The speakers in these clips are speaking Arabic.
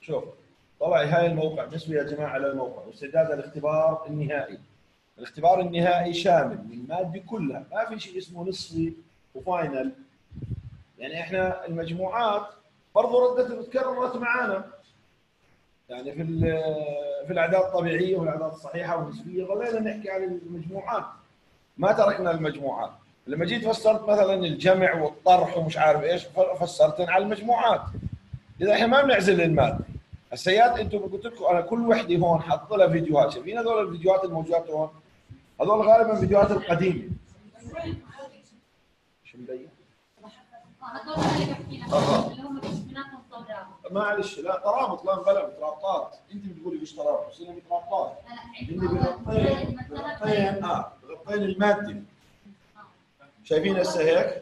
شوف، طلع هاي الموقع بالنسبه يا جماعه للموقع واستعداد الاختبار النهائي. الاختبار النهائي شامل للماده كلها، ما في شيء اسمه نصفي وفاينل. يعني احنا المجموعات برضه تكررت معانا، يعني في الاعداد الطبيعيه والاعداد الصحيحه والنسبيه ظلينا نحكي عن المجموعات، ما تركنا المجموعات. لما جيت فسرت مثلا الجمع والطرح ومش عارف ايش، فسرتن على المجموعات. اذا احنا ما بنعزل الماده. السياد انتم قلت لكم انا كل وحده هون حاطط لها فيديوهات، شايفين هذول الفيديوهات الموجودات هون؟ هذول غالبا فيديوهات القديمه. شو مبين؟ هذول اللي بحكي لك اللي هم بيناتهم ترابط. معلش، لا ترابط، لا مبلا مترابطات. انت بتقولي مش ترابط بس هن مترابطات. بغطين الماده. شايفين هسه هيك؟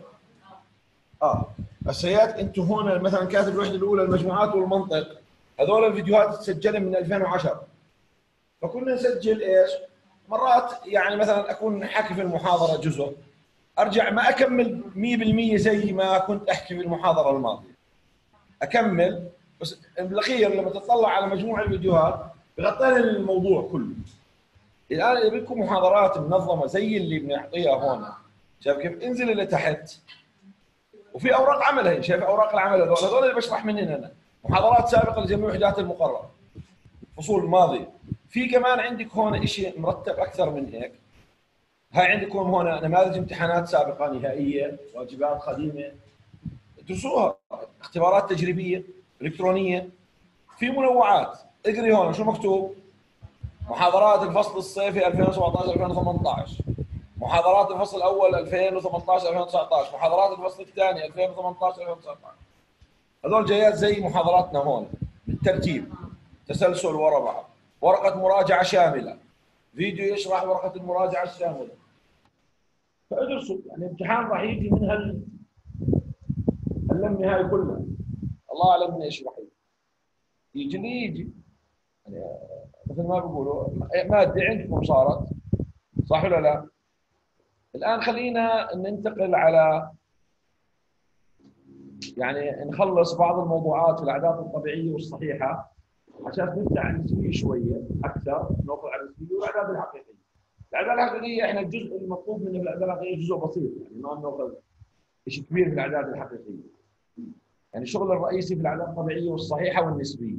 هسه انتم هون مثلا كاتب الوحده الاولى المجموعات والمنطق، هذول الفيديوهات تسجلت من 2010. فكنا نسجل ايش؟ مرات يعني مثلا اكون حاكي في المحاضره جزء، ارجع ما اكمل 100% زي ما كنت احكي في المحاضره الماضيه. اكمل بس بالاخير لما تطلع على مجموع الفيديوهات بغطينا الموضوع كله. الان اذا بدكم محاضرات منظمه زي اللي بنعطيها هون، شايف كيف؟ انزل لتحت وفي اوراق عمل. هي شايف اوراق العمل هذول اللي بشرح منهن انا، محاضرات سابقه لجميع وحدات المقرر، فصول ماضيه. في كمان عندك هون شيء مرتب اكثر من هيك. هاي عندكم هون نماذج امتحانات سابقه نهائيه، واجبات قديمه ادرسوها، اختبارات تجريبيه الكترونيه. في منوعات، اقري هون شو مكتوب: محاضرات الفصل الصيفي 2017 2018، محاضرات الفصل الاول 2018 2019، محاضرات الفصل الثاني 2018 2019. هذول جايات زي محاضراتنا هون بالترتيب، تسلسل ورا بعض، ورقه مراجعه شامله، فيديو يشرح ورقه المراجعه الشامله. فادرسوا، يعني امتحان راح يجي من اللمه هاي كلها، الله اعلم من ايش راح يجي اللي يجي. يعني مثل ما بيقولوا ماده عندكم صارت، صح ولا لا؟ الان خلينا ننتقل على، يعني نخلص بعض الموضوعات في الاعداد الطبيعيه والصحيحه عشان نبدا عن النسبيه شويه اكثر، ناخذ على النسبيه والاعداد الحقيقيه. الاعداد الحقيقيه احنا الجزء المطلوب منه في الاعداد الحقيقيه جزء بسيط، يعني ما بناخذ شيء كبير في الاعداد الحقيقيه. يعني الشغل الرئيسي في الاعداد الطبيعيه والصحيحه والنسبيه.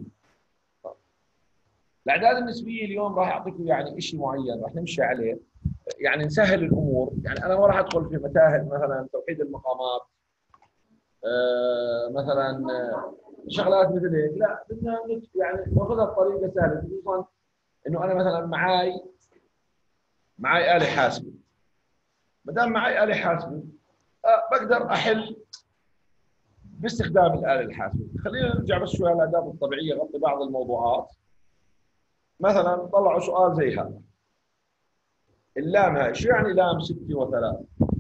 الاعداد النسبيه اليوم راح اعطيكم يعني شيء معين راح نمشي عليه، يعني نسهل الامور. يعني انا ما راح ادخل في متاهه مثلا توحيد المقامات، مثلا شغلات مثل هيك، لا بدنا يعني ناخذها بطريقه سهله، خصوصا انه انا مثلا معي آلة حاسبة. ما دام معي آلة حاسبة بقدر احل باستخدام الآلة الحاسبة. خلينا نرجع بس شوي على الآداب الطبيعية، غطي بعض الموضوعات. مثلا طلعوا سؤال زي هذا: اللام هاي شو يعني لام 6 و3؟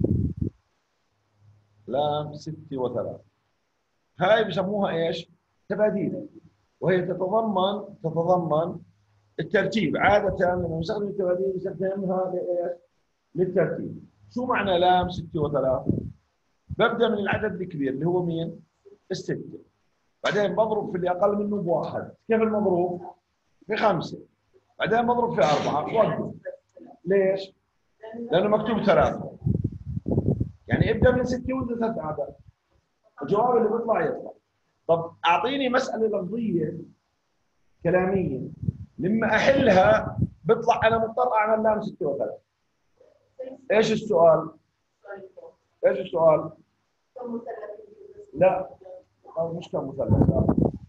لام 6 و3 هاي بسموها ايش؟ تباديل، وهي تتضمن الترتيب. عادة لما نستخدم التباديل نستخدمها لايش؟ للترتيب. شو معنى لام 6 و3؟ ببدا من العدد الكبير اللي هو مين؟ الستة، بعدين بضرب في اللي اقل منه بواحد. كيف المضروب؟ ب5. بعدين بضرب في 4 وقف. ليش؟ لانه مكتوب 3، يعني ابدا من 6 وانت 3 اعداد، الجواب اللي بيطلع يطلع. طب اعطيني مساله لفظيه كلاميه لما احلها بيطلع انا مضطر اعمل لام 6 و3. ايش السؤال؟ ايش السؤال؟ لا مش كمثلث، لا.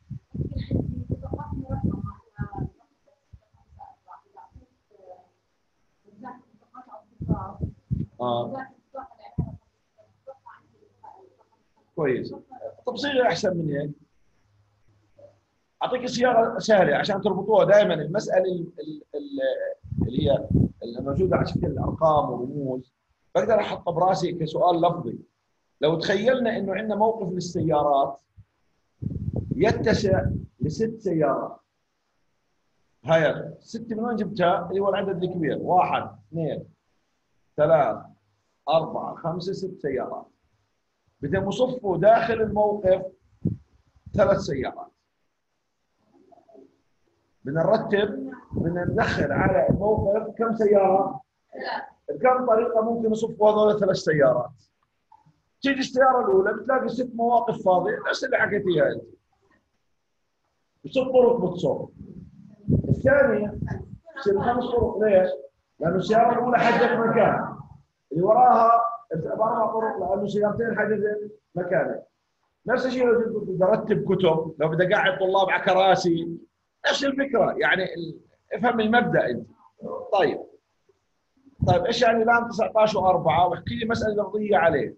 كويس. طب صيغه احسن من هيك، اعطيك صياغه سهله عشان تربطوها دائما. المساله اللي هي الموجوده على شكل ارقام ورموز بقدر احطها براسي كسؤال لفظي. لو تخيلنا انه عندنا موقف للسيارات يتسع ل6 سيارات، هاي 6 من وين جبتها؟ اللي هو العدد الكبير: 1 2 3 4 5 6 سيارات. بدهم يصفوا داخل الموقف 3 سيارات. بدنا نرتب، بدنا ندخل على الموقف كم سياره؟ بكم طريقه ممكن يصفوا هذول 3 سيارات؟ تيجي السياره الاولى بتلاقي 6 مواقف فاضيه نفس اللي حكيتيها انت. ب6 طرق بتصب. الثانيه بتصير 5 طرق، ليش؟ لانه السياره الاولى حجت مكان، اللي وراها 4 طرق لانه سيارتين حجزت مكانين. نفس الشيء لو بدي ارتب كتب، لو بدي اقعد طلاب على كراسي، نفس الفكره يعني. افهم المبدا انت. طيب ايش يعني الان 19 و4؟ واحكي لي مساله لفظيه عليه.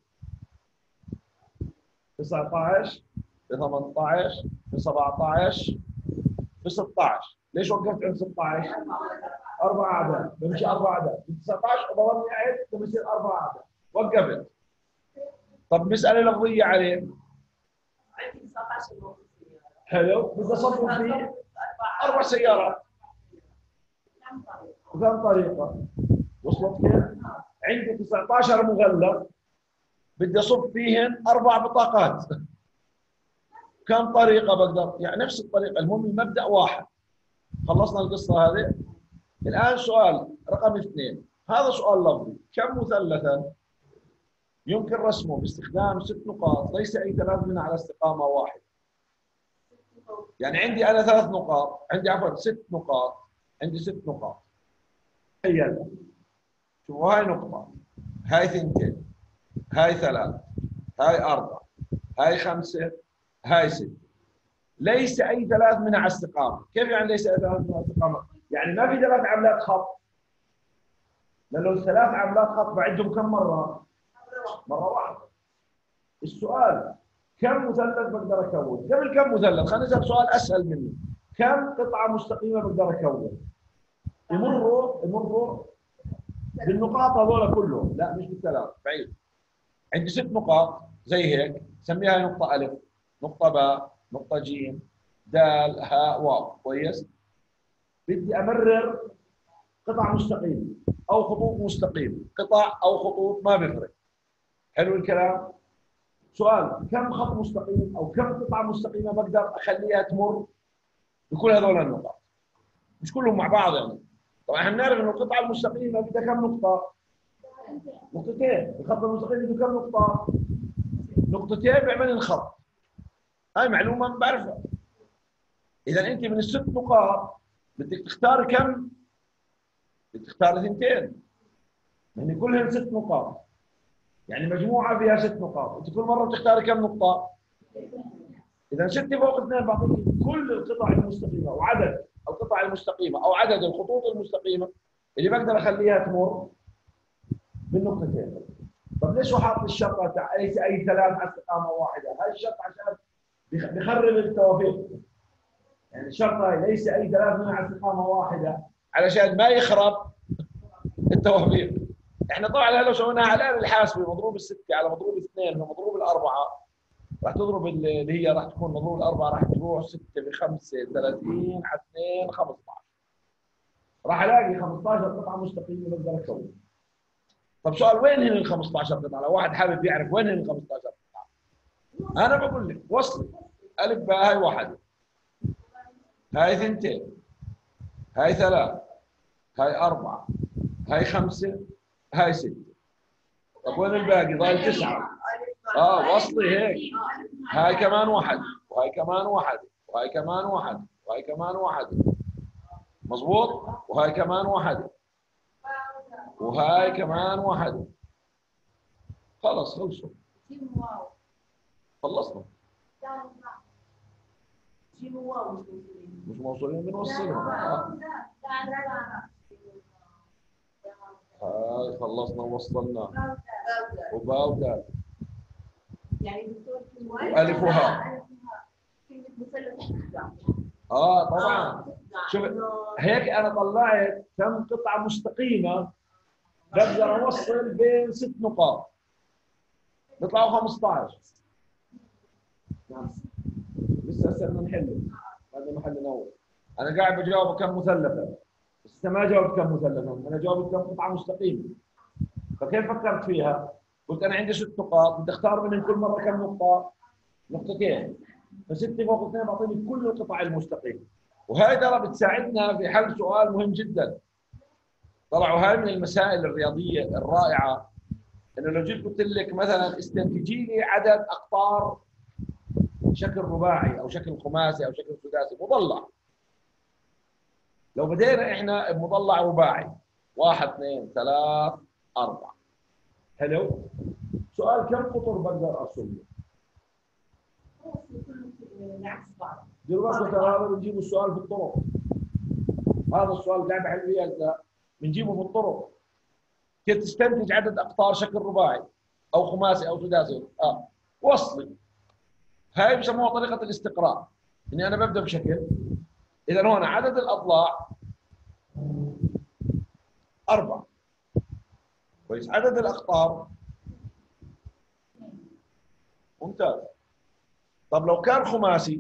19 ب 18 ب 17 ب 16. ليش وقفت عند 16؟ 4 اعداد، بمشي 4 اعداد، ب 19 بضلني قاعد بصير 4 اعداد، وقفت. طب مساله لفظيه عليه. عندي 19 حلو، بدي اصفر فيه 4 سيارات. وكم طريقه؟ وصلت كيف؟ عندي 19 مغلق بدي اصب فيهن 4 بطاقات. كم طريقه بقدر؟ يعني نفس الطريقه، المهم المبدا واحد. خلصنا القصه هذه. الان سؤال رقم 2، هذا سؤال لفظي. كم مثلثا يمكن رسمه باستخدام 6 نقاط ليس اي 3 منها على استقامه واحده؟ يعني عندي انا 3 نقاط، عندي عفوا 6 نقاط، عندي 6 نقاط. تخيل، شوفوا هاي نقطه، هاي 2، هاي 3، هاي 4، هاي 5، هاي 6. ليس اي 3 منها على استقامه. كيف يعني ليس اي 3 منها على استقامه؟ يعني ما في 3 عملات خط. لانه ال3 عملات خط بعدهم كم مره؟ مره واحده. السؤال كم مثلث بقدر اكون؟ قبل كم مثلث خلينا نسال سؤال اسهل منه. كم قطعه مستقيمه بقدر اكون؟ يمروا بالنقاط هذول كلهم. لا مش بالثلاث، بعيد. عندي 6 نقاط زي هيك، سميها نقطه الف، نقطه باء، نقطه جيم، دال، هاء، واو. كويس؟ بدي امرر قطع مستقيمه او خطوط مستقيمه، قطع او خطوط ما بيفرق. حلو الكلام؟ سؤال كم خط مستقيم او كم قطعه مستقيمه بقدر اخليها تمر بكل هذول النقاط؟ مش كلهم مع بعض يعني. طبعا احنا بنعرف انه القطعه المستقيمه بدها كم نقطه؟ نقطتين. الخط المستقيم بده كم نقطه؟ نقطتين بيعمل الخط. هاي معلومه بعرفها. اذا انت من ال6 نقاط بدك تختار كم؟ بدك تختار 2، يعني كلهم 6 نقاط، يعني مجموعه فيها 6 نقاط. انت كل مره بتختاري كم نقطه؟ اذا 6 فوق 2 بعطيك كل القطع المستقيمه وعدد القطع المستقيمه او عدد الخطوط المستقيمه اللي بقدر اخليها تمر بالنقطتين. طب ليش هو حاط الشرطه ليس اي 3 على استقامه واحده؟ هاي الشرط عشان بخرب التوافيق. يعني الشرطه ليس اي 3 منها على استقامه واحده علشان ما يخرب التوافيق. احنا طبعا لو سويناها على الاله الحاسبه مضروب ال6 على مضروب 2 ومضروب ال4 راح تضرب اللي هي راح تكون مضروب ال4 راح تروح 6 ب5 30 على 2 15. راح الاقي 15 قطعه مستقيمه بقدر اكون. طب سؤال وين هن ال 15 قطعه؟ لو واحد حابب يعرف وين هن ال 15 قطعه، انا بقول لك وصلي الف باء. هاي 1، هاي 2، هاي 3، هاي 4، هاي 5، هاي 6. طب وين الباقي؟ ضايل 9. وصلي هيك. هاي كمان 1 وهاي كمان 1 وهاي كمان 1 وهاي كمان 1. مظبوط؟ وهاي كمان 1 وهاي كمان 1. خلص خلصوا. خلصنا. مش موصولين بنوصلهم. هاي خلصنا ووصلنا. وباء ودال. يعني دكتور ألف وهاء. طبعا. شوف هيك انا طلعت كم قطعه مستقيمه بقدر اوصل بين 6 نقاط. بيطلعوا 15. نعم. لسه بدنا نحل. هذا محل اول. انا قاعد بجاوب كم مثلثا. بس ما جاوبت كم مثلثا، انا جاوبت كم قطعه مستقيمه. فكيف فكرت فيها؟ قلت انا عندي 6 نقاط، بدي اختار منهم كل مره كم نقطه؟ نقطتين. ف6 فوق 2 بعطيني كل القطع المستقيمه. وهي ترى بتساعدنا في حل سؤال مهم جدا. طلعوا هاي من المسائل الرياضيه الرائعه، انه لو جيت قلت لك مثلا استنتجي لي عدد اقطار شكل رباعي او شكل خماسي او شكل سداسي مضلع. لو بدينا احنا بمضلع رباعي 1 2 3 4. حلو. سؤال كم قطر بقدر ارسمه؟ العكس بعض. دلوقتي ترى بنجيب السؤال في الطرق. هذا السؤال قاعد بحل فيه هسه بنجيبه في الطرق. كيف تستنتج عدد اقطار شكل رباعي او خماسي او سداسي؟ وصلي. هاي بسموها طريقه الاستقراء. اني انا ببدا بشكل، اذا هون عدد الاضلاع 4. كويس. عدد الاقطار ممتاز. طب لو كان خماسي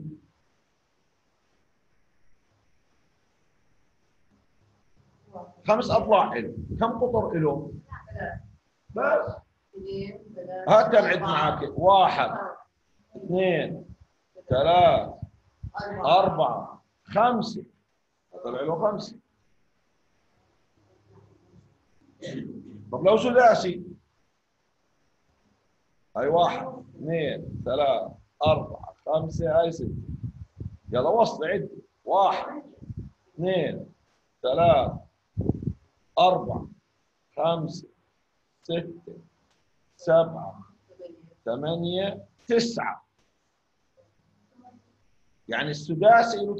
5 اضلاع له، كم قطر له؟ بس هات نعد معك 1 2 3 4 5. طلع له 5. طب لو سداسي هاي 1 2 3 4 5 هاي 6. يلا وصل عد 1 2 3 4 5 6 7 8 9. يعني السداسي له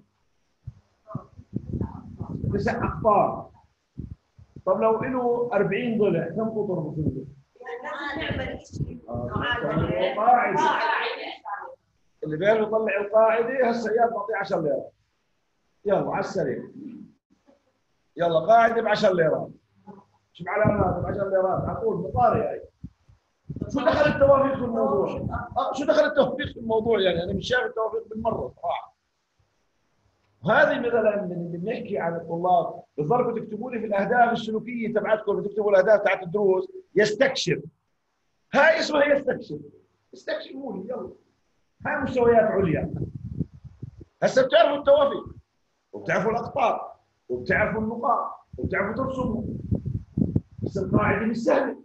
9 اقطار. طب لو له 40 ضلع كم قطر بصير؟ نعمل شيء قاعدة. اللي بيعرف يطلع القاعدة هسه اياك بعطيه 10 ليرات. يلا على السريع. يلا قاعدة ب 10 ليرات. شو بعلامات ب 10 ليرات؟ على طول مطاري هاي. شو دخل التوافيق في الموضوع؟ شو دخل التوافيق في الموضوع؟ يعني انا مش شايف التوافيق بالمرة صراحة. وهذه مثلا من اللي بنحكي عن الطلاب، بتضلوا تكتبوا لي في الاهداف السلوكيه تبعتكم، بتكتبوا الاهداف تبعت الدروس، يستكشف. هاي اسمها يستكشف. استكشفوا لي يلا. هاي مستويات عليا. هسه بتعرفوا التوافيق وبتعرفوا الاقطار وبتعرفوا النقاط وبتعرفوا ترسموا. بس القاعده مش سهله.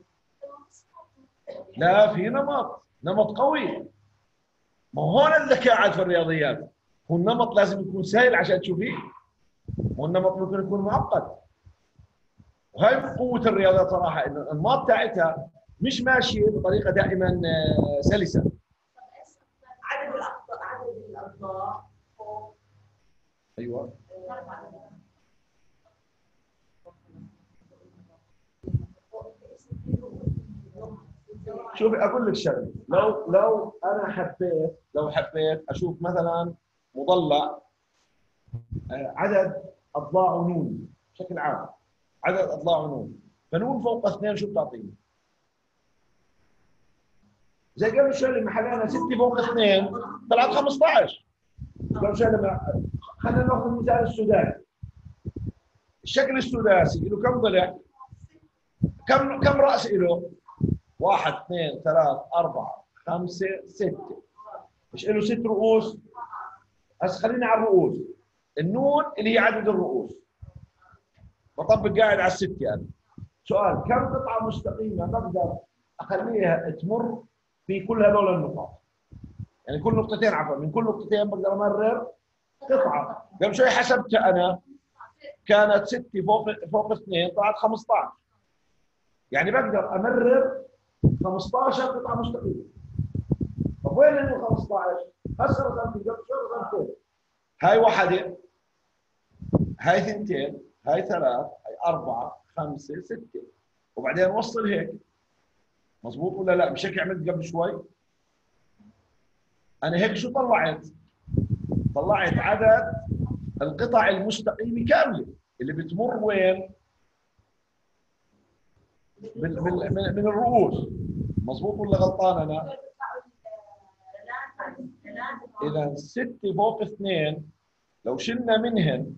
لا في نمط قوي. ما هون الذكاء عاد في الرياضيات. هو النمط لازم يكون سهل عشان تشوفيه، والنمط ممكن يكون معقد. وهي قوه الرياضيات صراحه، انه الانماط بتاعتها مش ماشيه بطريقه دائما سلسه. عدد الاضلاع ايوه. شوفي اقول لك شغله، لو انا حبيت اشوف مثلا مضلع عدد اضلاعه نون بشكل عام، عدد اضلاعه نون، فنون فوق 2 شو بتعطيني؟ زي قبل شوي لما حلينا 6 فوق 2 طلعت 15. قبل شوي لما خلينا ناخذ المثال السداسي. الشكل السداسي له كم ضلع؟ كم راس له؟ 1 2 3 4 5 6. مش له 6 رؤوس؟ هسه خلينا على الرؤوس. النون اللي هي عدد الرؤوس. بطبق قاعد على الستة يعني. سؤال، كم قطعة مستقيمة بقدر أخليها تمر في كل هذول النقاط؟ يعني كل نقطتين، عفوا من كل نقطتين بقدر أمرر قطعة. قبل شوي حسبتها أنا كانت 6 فوق 2 طلعت 15. يعني بقدر أمرر 15 قطعة مستقيمة. طب وين ال 15؟ هسه رسمت قبل شوي رسمتين. هاي واحدة، هاي 2، هاي 3، هاي 4 5 6، وبعدين وصل هيك. مضبوط ولا لا؟ مش هيك عملت قبل شوي؟ أنا هيك شو طلعت؟ طلعت عدد القطع المستقيمة كاملة اللي بتمر وين؟ من الرؤوس. مضبوط ولا غلطان أنا؟ إذا 6 فوق 2 لو شلنا منهن،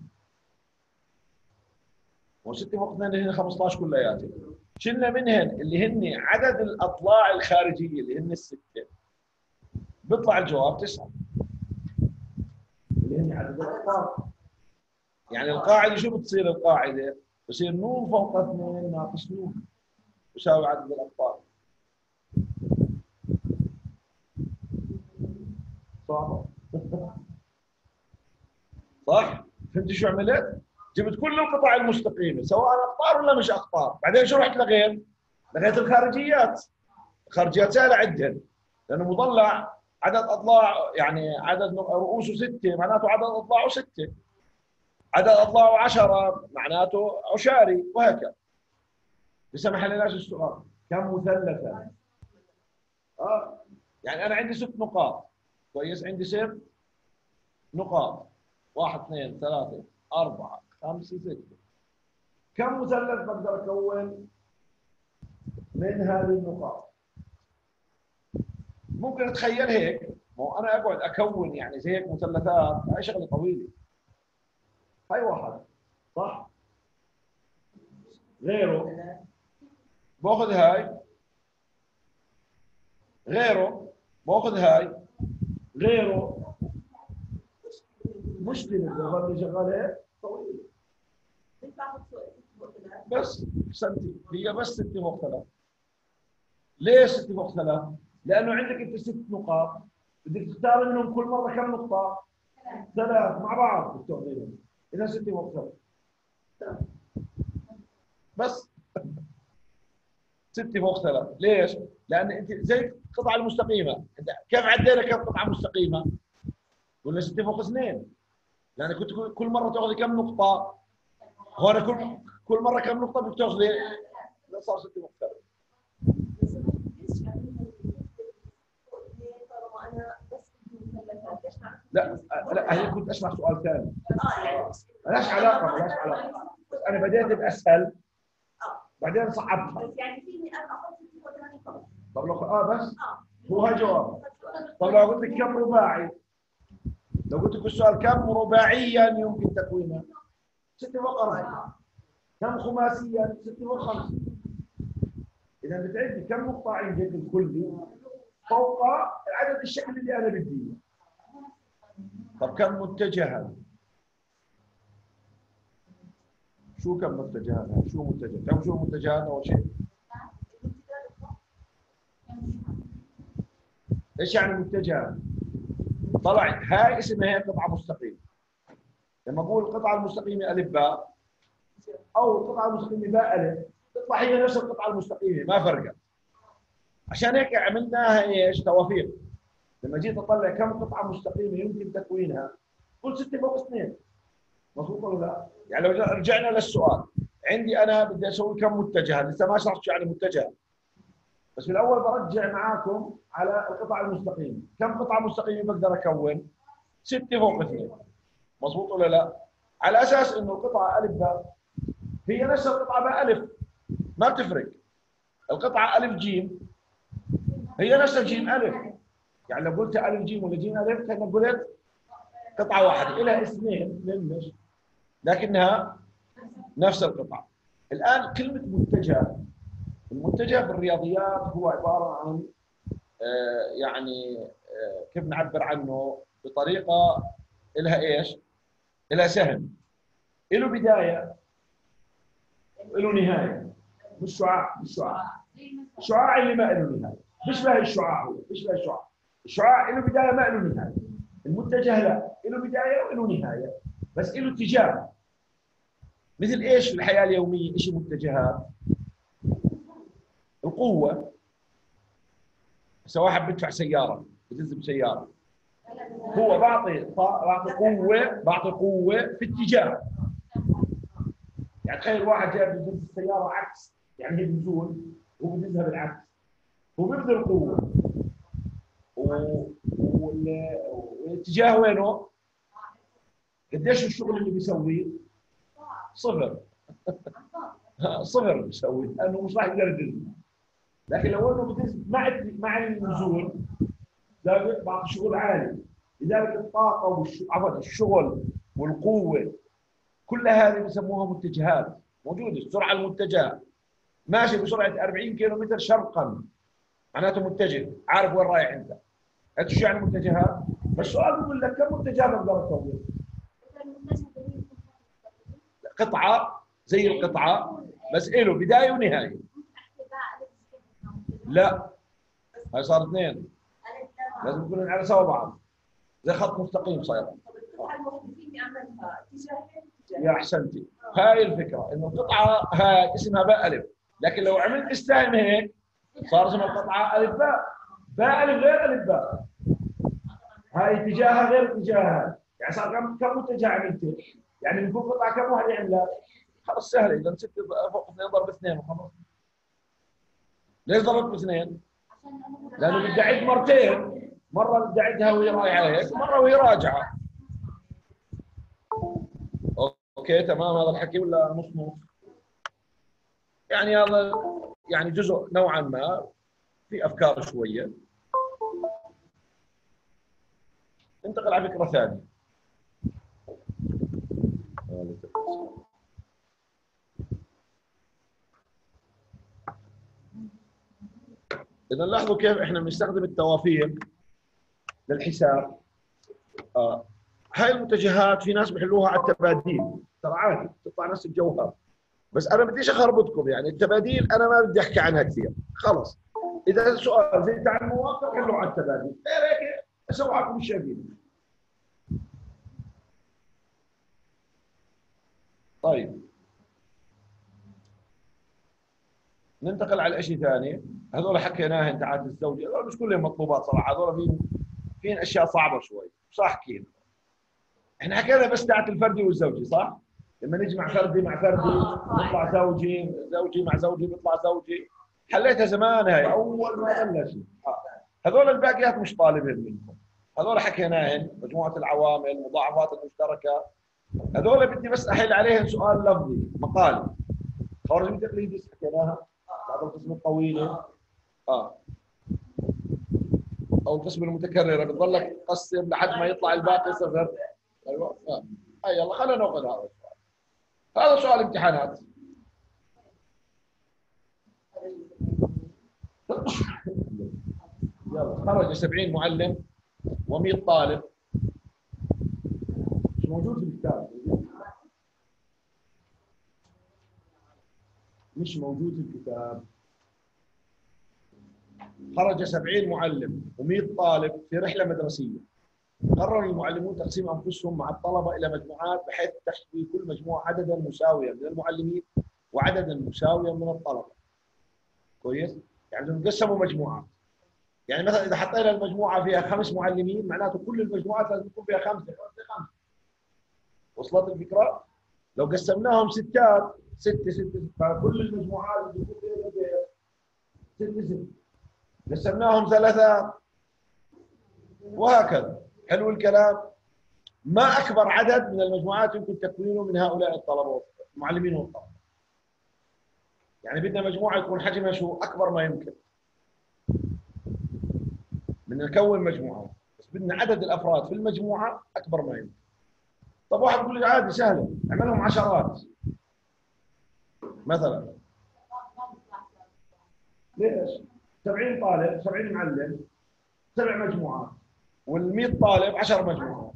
و6 فوق 2 اللي هن 15 كلياتهم، شلنا منهن اللي هن عدد الاضلاع الخارجيه اللي هن السته، بيطلع الجواب 9. اللي اللي هي عدد الاقطار. يعني القاعده شو بتصير القاعده؟ بصير نون فوق 2 ناقص نون يساوي عدد الاقطار. صح؟ صح؟ فهمت شو عملت؟ جبت كل القطع المستقيمه سواء اقطار ولا مش اقطار، بعدين شو رحت لغيت؟ لغيت الخارجيات. الخارجيات سهله عدهن لانه مضلع عدد اضلاع، يعني عدد رؤوسه 6 معناته عدد اضلاعه 6، عدد اضلاعه 10 معناته عشاري، وهكذا. لسه ما حليناش السؤال، كم مثلثا؟ يعني انا عندي 6 نقاط، كويس؟ عندي 6 نقاط، 1 2 3 4 5 6. كم مثلث بقدر اكون من هذه النقاط؟ ممكن اتخيل هيك، مو انا اقعد اكون يعني زي هيك مثلثات، هاي شغله طويله. هاي واحد، صح؟ غيره باخذ هاي، غيره باخذ هاي، غيره. مشكله بضل شغال هيك طويل. بس سنتي هي بس 6 فوق 3. ليش 6 فوق 3؟ لانه عندك انت 6 نقاط، بدك تختار منهم كل مره كم نقطه؟ 3 مع بعض بالتوظيف. اذا 6 فوق 3 بس 6 فوق 3. ليش؟ لان انت زي القطعه المستقيمه، انت كيف عدينا كم قطعه مستقيمه؟ قلنا 6 فوق 2، لان كنت كل مره تاخذي كم نقطه؟ هون كل مره كم نقطه بدك تاخذي؟ صار 6 فوق 3. لا لا، هي كنت اسمع سؤال ثاني. مالهاش علاقه، مالهاش علاقه. بس انا بديت باسهل بعدين صعبتها. بس يعني فيني انا احط 86 فقط. طب لو بس هو هاي جواب. طب لو قلت لك كم رباعي؟ لو قلت لك السؤال كم رباعيا يمكن تكوينه؟ 6 فوق 4. كم خماسيا؟ 6 فوق 5. اذا بتعدي كم نقطه عندك الكلي فوق العدد الشكل اللي انا بدي اياه. طب كم متجها؟ شو كم متجها؟ شو متجه؟ كم شو متجهات اول شيء؟ ايش يعني متجهات؟ طلع هاي اسمها هي قطعه مستقيمه. لما اقول القطعه المستقيمه الف باء او القطعه المستقيمه باء الف، تطلع هي نفس القطعه المستقيمه، ما فرقت. عشان هيك عملناها ايش؟ توافيق. لما جيت اطلع كم قطعه مستقيمه يمكن تكوينها، قلت 6 فوق 2. مضبوط ولا لا؟ يعني لو رجعنا للسؤال، عندي انا بدي اسوي كم متجهه، لسه ما شرحت شو يعني متجهه. بس في الاول برجع معاكم على القطع المستقيمه، كم قطعه مستقيمه بقدر اكون؟ 6 فوق 2. مضبوط ولا لا؟ على اساس انه القطعه الف باء هي نفس القطعه باء الف، ما بتفرق. القطعه الف جيم هي نفس الجيم الف. يعني لو قلت الف جيم ولا جيم الف كانك قلت قطعه واحده، لها اسمين للمش لكنها نفس القطعه. الان كلمه متجه، المتجه بالرياضيات هو عباره عن كيف نعبر عنه بطريقه لها ايش؟ لها سهم، له بدايه وله نهايه. مش شعاع، مش شعاع. الشعاع اللي ما له نهايه، بيشبه الشعاع، هو بيشبه الشعاع. الشعاع له بدايه ما له نهايه. المتجه لا، له بدايه وله نهايه بس له اتجاه. مثل ايش في الحياه اليوميه؟ ايش المتجهات؟ القوه. هسه واحد بدفع سياره، بدز بسياره، هو بعطي قوه في اتجاه. يعني تخيل واحد جاي بدز السياره عكس، يعني هي بتزول وهو بدزها بالعكس، هو بيبذل قوه والاتجاه وينه؟ قديش الشغل اللي بيسويه؟ صفر. صفر بيسوي، لانه مش راح يقدر يدز. لكن لو انه بدز مع النزول ده بعطي شغل عالي. لذلك الطاقه عفوا الشغل والقوه كل هذه بسموها متجهات. موجوده السرعه المتجهه، ماشي بسرعه 40 كيلو متر شرقا معناته متجه، عارف وين رايح انت. شو يعني متجهات؟ فالسؤال بيقول لك كم متجه بقدر اسوي؟ قطعه زي القطعه بس له بدايه ونهايه. لا هاي صار اثنين، لازم يكونوا على سوا بعض زي خط مستقيم صايره. يا احسنتي، هاي الفكره انه القطعه هاي اسمها باء الف، لكن لو عملت السهم هيك صار اسمها القطعه الف باء. باء الف غير الف باء، هاي اتجاهها غير اتجاهها، يعني صار كم متجه عملت؟ يعني من فوق قطعه كم واحد يعملها؟ خلص سهله، اذا مسكت فوق 2 ضرب 2 وخلص. ليش ضربت باثنين؟ لانه بدي اعد مرتين، مره بدي اعدها وهي رايحه هيك، مره وهي راجعه. اوكي تمام هذا الحكي ولا نص نص؟ يعني هذا يعني جزء نوعا ما في افكار شويه. انتقل على فكره ثانيه. اذا لاحظوا كيف احنا بنستخدم التوافيق للحساب. هاي المتجهات في ناس بيحلوها على التباديل، ترى عادي تطلع نفس الجوهر، بس انا بديش اخربطكم. يعني التباديل انا ما بدي احكي عنها كثير، خلص. اذا السؤال زي تاع المواقع حلوا على التبادل، غير هيك اسوي مش شايفين. طيب ننتقل على شيء ثاني. هذول حكيناها انتعات الزوجي، هذول مش كلهم مطلوبات صراحه، هذول فين اشياء صعبه شوي، صح حكينا. احنا حكينا بس تاعت الفردي والزوجي صح؟ لما نجمع فردي مع فردي بيطلع زوجي، زوجي مع زوجي بيطلع زوجي. حليتها زمان هاي اول ما بلش. هذول الباقيات مش طالبين منكم، هذول حكيناهن مجموعه العوامل، المضاعفات المشتركه. هذول بدي بس احل عليهم سؤال لفظي مقالي. خوارزمي تقليدي حكيناها، بعض القسم الطويله او القسم المتكرره بتضلك تقسم لحد ما يطلع الباقي صفر. ايوه يلا خلينا ناخذ هذا السؤال. هذا سؤال امتحانات. يلا خرج 70 معلم و100 طالب. مش موجود في الكتاب، مش موجود في الكتاب. خرج 70 معلم و100 طالب في رحله مدرسيه. قرر المعلمون تقسيم انفسهم مع الطلبه الى مجموعات بحيث تحتوي كل مجموعه عددا مساويا من المعلمين وعددا مساويا من الطلبه. كويس؟ يعني نقسموا مجموعات. يعني مثلا اذا حطينا المجموعه فيها 5 معلمين معناته كل المجموعات لازم يكون فيها 5 5 5. وصلت الفكره؟ لو قسمناهم ستات 6 6 فكل المجموعات بتكون فيها 6 6. قسمناهم ثلاثات وهكذا. حلو الكلام؟ ما اكبر عدد من المجموعات يمكن تكوينه من هؤلاء الطلبه المعلمين والطلبه. يعني بدنا مجموعه يكون حجمها شو اكبر ما يمكن. بدنا نكون مجموعه بس بدنا عدد الافراد في المجموعه اكبر ما يمكن. طب واحد بيقول لي عادي سهله، اعملهم عشرات مثلا. ليش؟ 70 طالب 70 معلم 7 مجموعات وال100 طالب 10 مجموعات.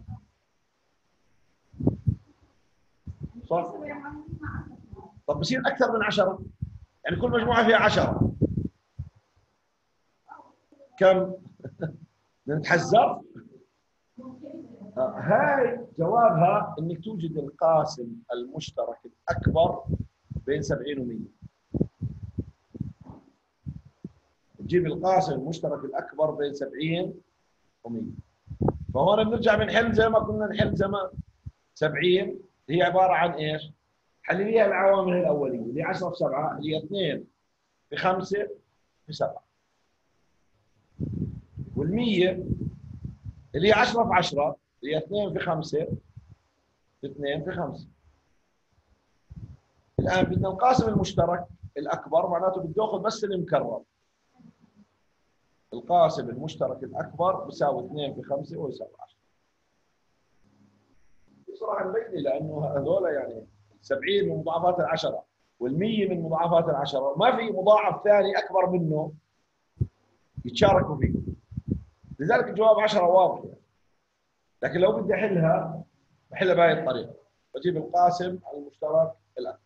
صح؟ طب بصير اكثر من 10، يعني كل مجموعه فيها 10. كم؟ نتحزر؟ هاي جوابها انك توجد القاسم المشترك الاكبر بين 70 و100. تجيب القاسم المشترك الاكبر بين 70 و100. فهون بنرجع بنحل زي ما كنا نحل زمان. 70 هي عباره عن ايش؟ حلليها العوامل الاوليه اللي 10 في 7 اللي هي 2 في 5 في 7. وال100 اللي هي 10 في 10 اللي هي 2 في 5 في 2 في 5. الان بدنا القاسم المشترك الاكبر معناته بدي اخذ بس المكرر. القاسم المشترك الاكبر بيساوي 2 في 5 ويساوي 10. بصراحه مبينه لانه هذول يعني 70 من مضاعفات العشره وال100 من مضاعفات العشره، ما في مضاعف ثاني اكبر منه يتشاركوا فيه. لذلك الجواب 10 واضح. لكن لو بدي احلها بحلها بهاي الطريقه، بجيب القاسم المشترك الاكبر.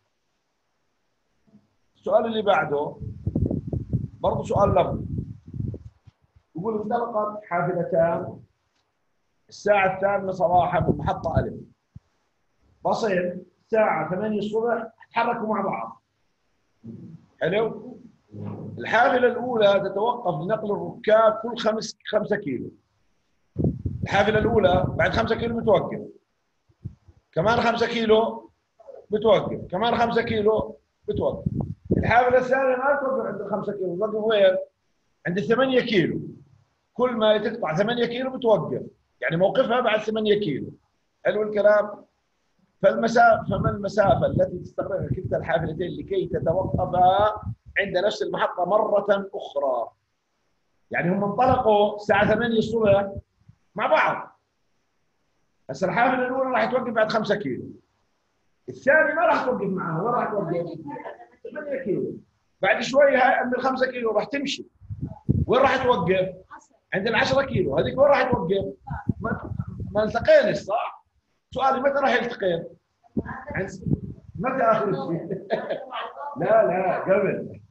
السؤال اللي بعده برضه سؤال لفظي، يقول انطلقت حافلتان الساعة 8 صباحا من محطة ألف، بصل الساعة 8 الصبح تحركوا مع بعض. حلو؟ الحافلة الأولى تتوقف لنقل الركاب كل 5 كيلو. الحافلة الأولى بعد 5 كيلو بتوقف، كمان 5 كيلو بتوقف، كمان 5 كيلو بتوقف. الحافلة الثانية ما توقف عند 5 كيلو، توقف وين؟ عند 8 كيلو. كل ما تقطع 8 كيلو بتوقف، يعني موقفها بعد 8 كيلو. حلو الكلام؟ فما المسافة التي تستغرقها كلتا الحافلتين لكي تتوقفا عند نفس المحطة مرة أخرى؟ يعني هم انطلقوا الساعة 8 الصبح مع بعض. هسه الحافلة الأولى راح توقف بعد 5 كيلو. الثاني ما راح توقف معها، وين راح توقف؟ 8 كيلو. بعد شوي هاي من 5 كيلو راح تمشي. وين راح توقف؟ عند 10 كيلو. هذيك وين راح توقف؟ ما التقينا صح؟ سؤالي متى راح يلتقين؟ متى اخر شيء؟ لا قبل.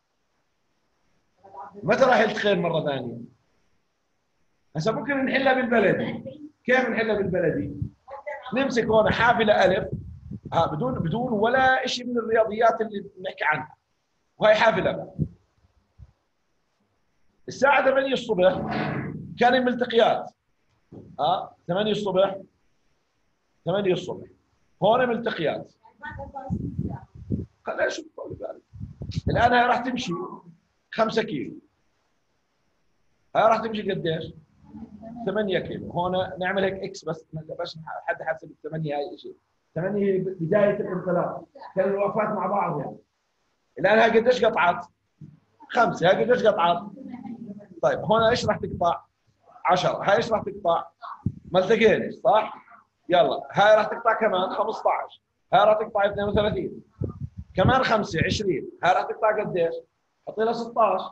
متى راح يلتقين مره ثانيه؟ هسه ممكن نحلها بالبلدي. كيف نحلها بالبلدي؟ نمسك هون حافله الف، بدون ولا شيء من الرياضيات اللي بنحكي عنها، وهي حافله الساعه 8 الصبح كانوا ملتقيات. 8 الصبح 8 الصبح هون ملتقيات. ليش بطول بالك؟ الان هي راح تمشي 5 كيلو. هاي راح تمشي قديش؟ 8 كيلو. هون نعمل هيك اكس بس حد حسب ال 8 هاي شيء. 8 بدايه الانطلاق، كانوا الوقفات مع بعض يعني. الان هاي قديش قطعت؟ 5. هاي قديش قطعت؟ طيب هون ايش راح تقطع؟ 10. هاي ايش راح تقطع؟ ما التقيناش صح؟ يلا هاي راح تقطع كمان 15. هاي راح تقطع 32. كمان 5 20. هاي راح تقطع قديش؟ حطي لها 16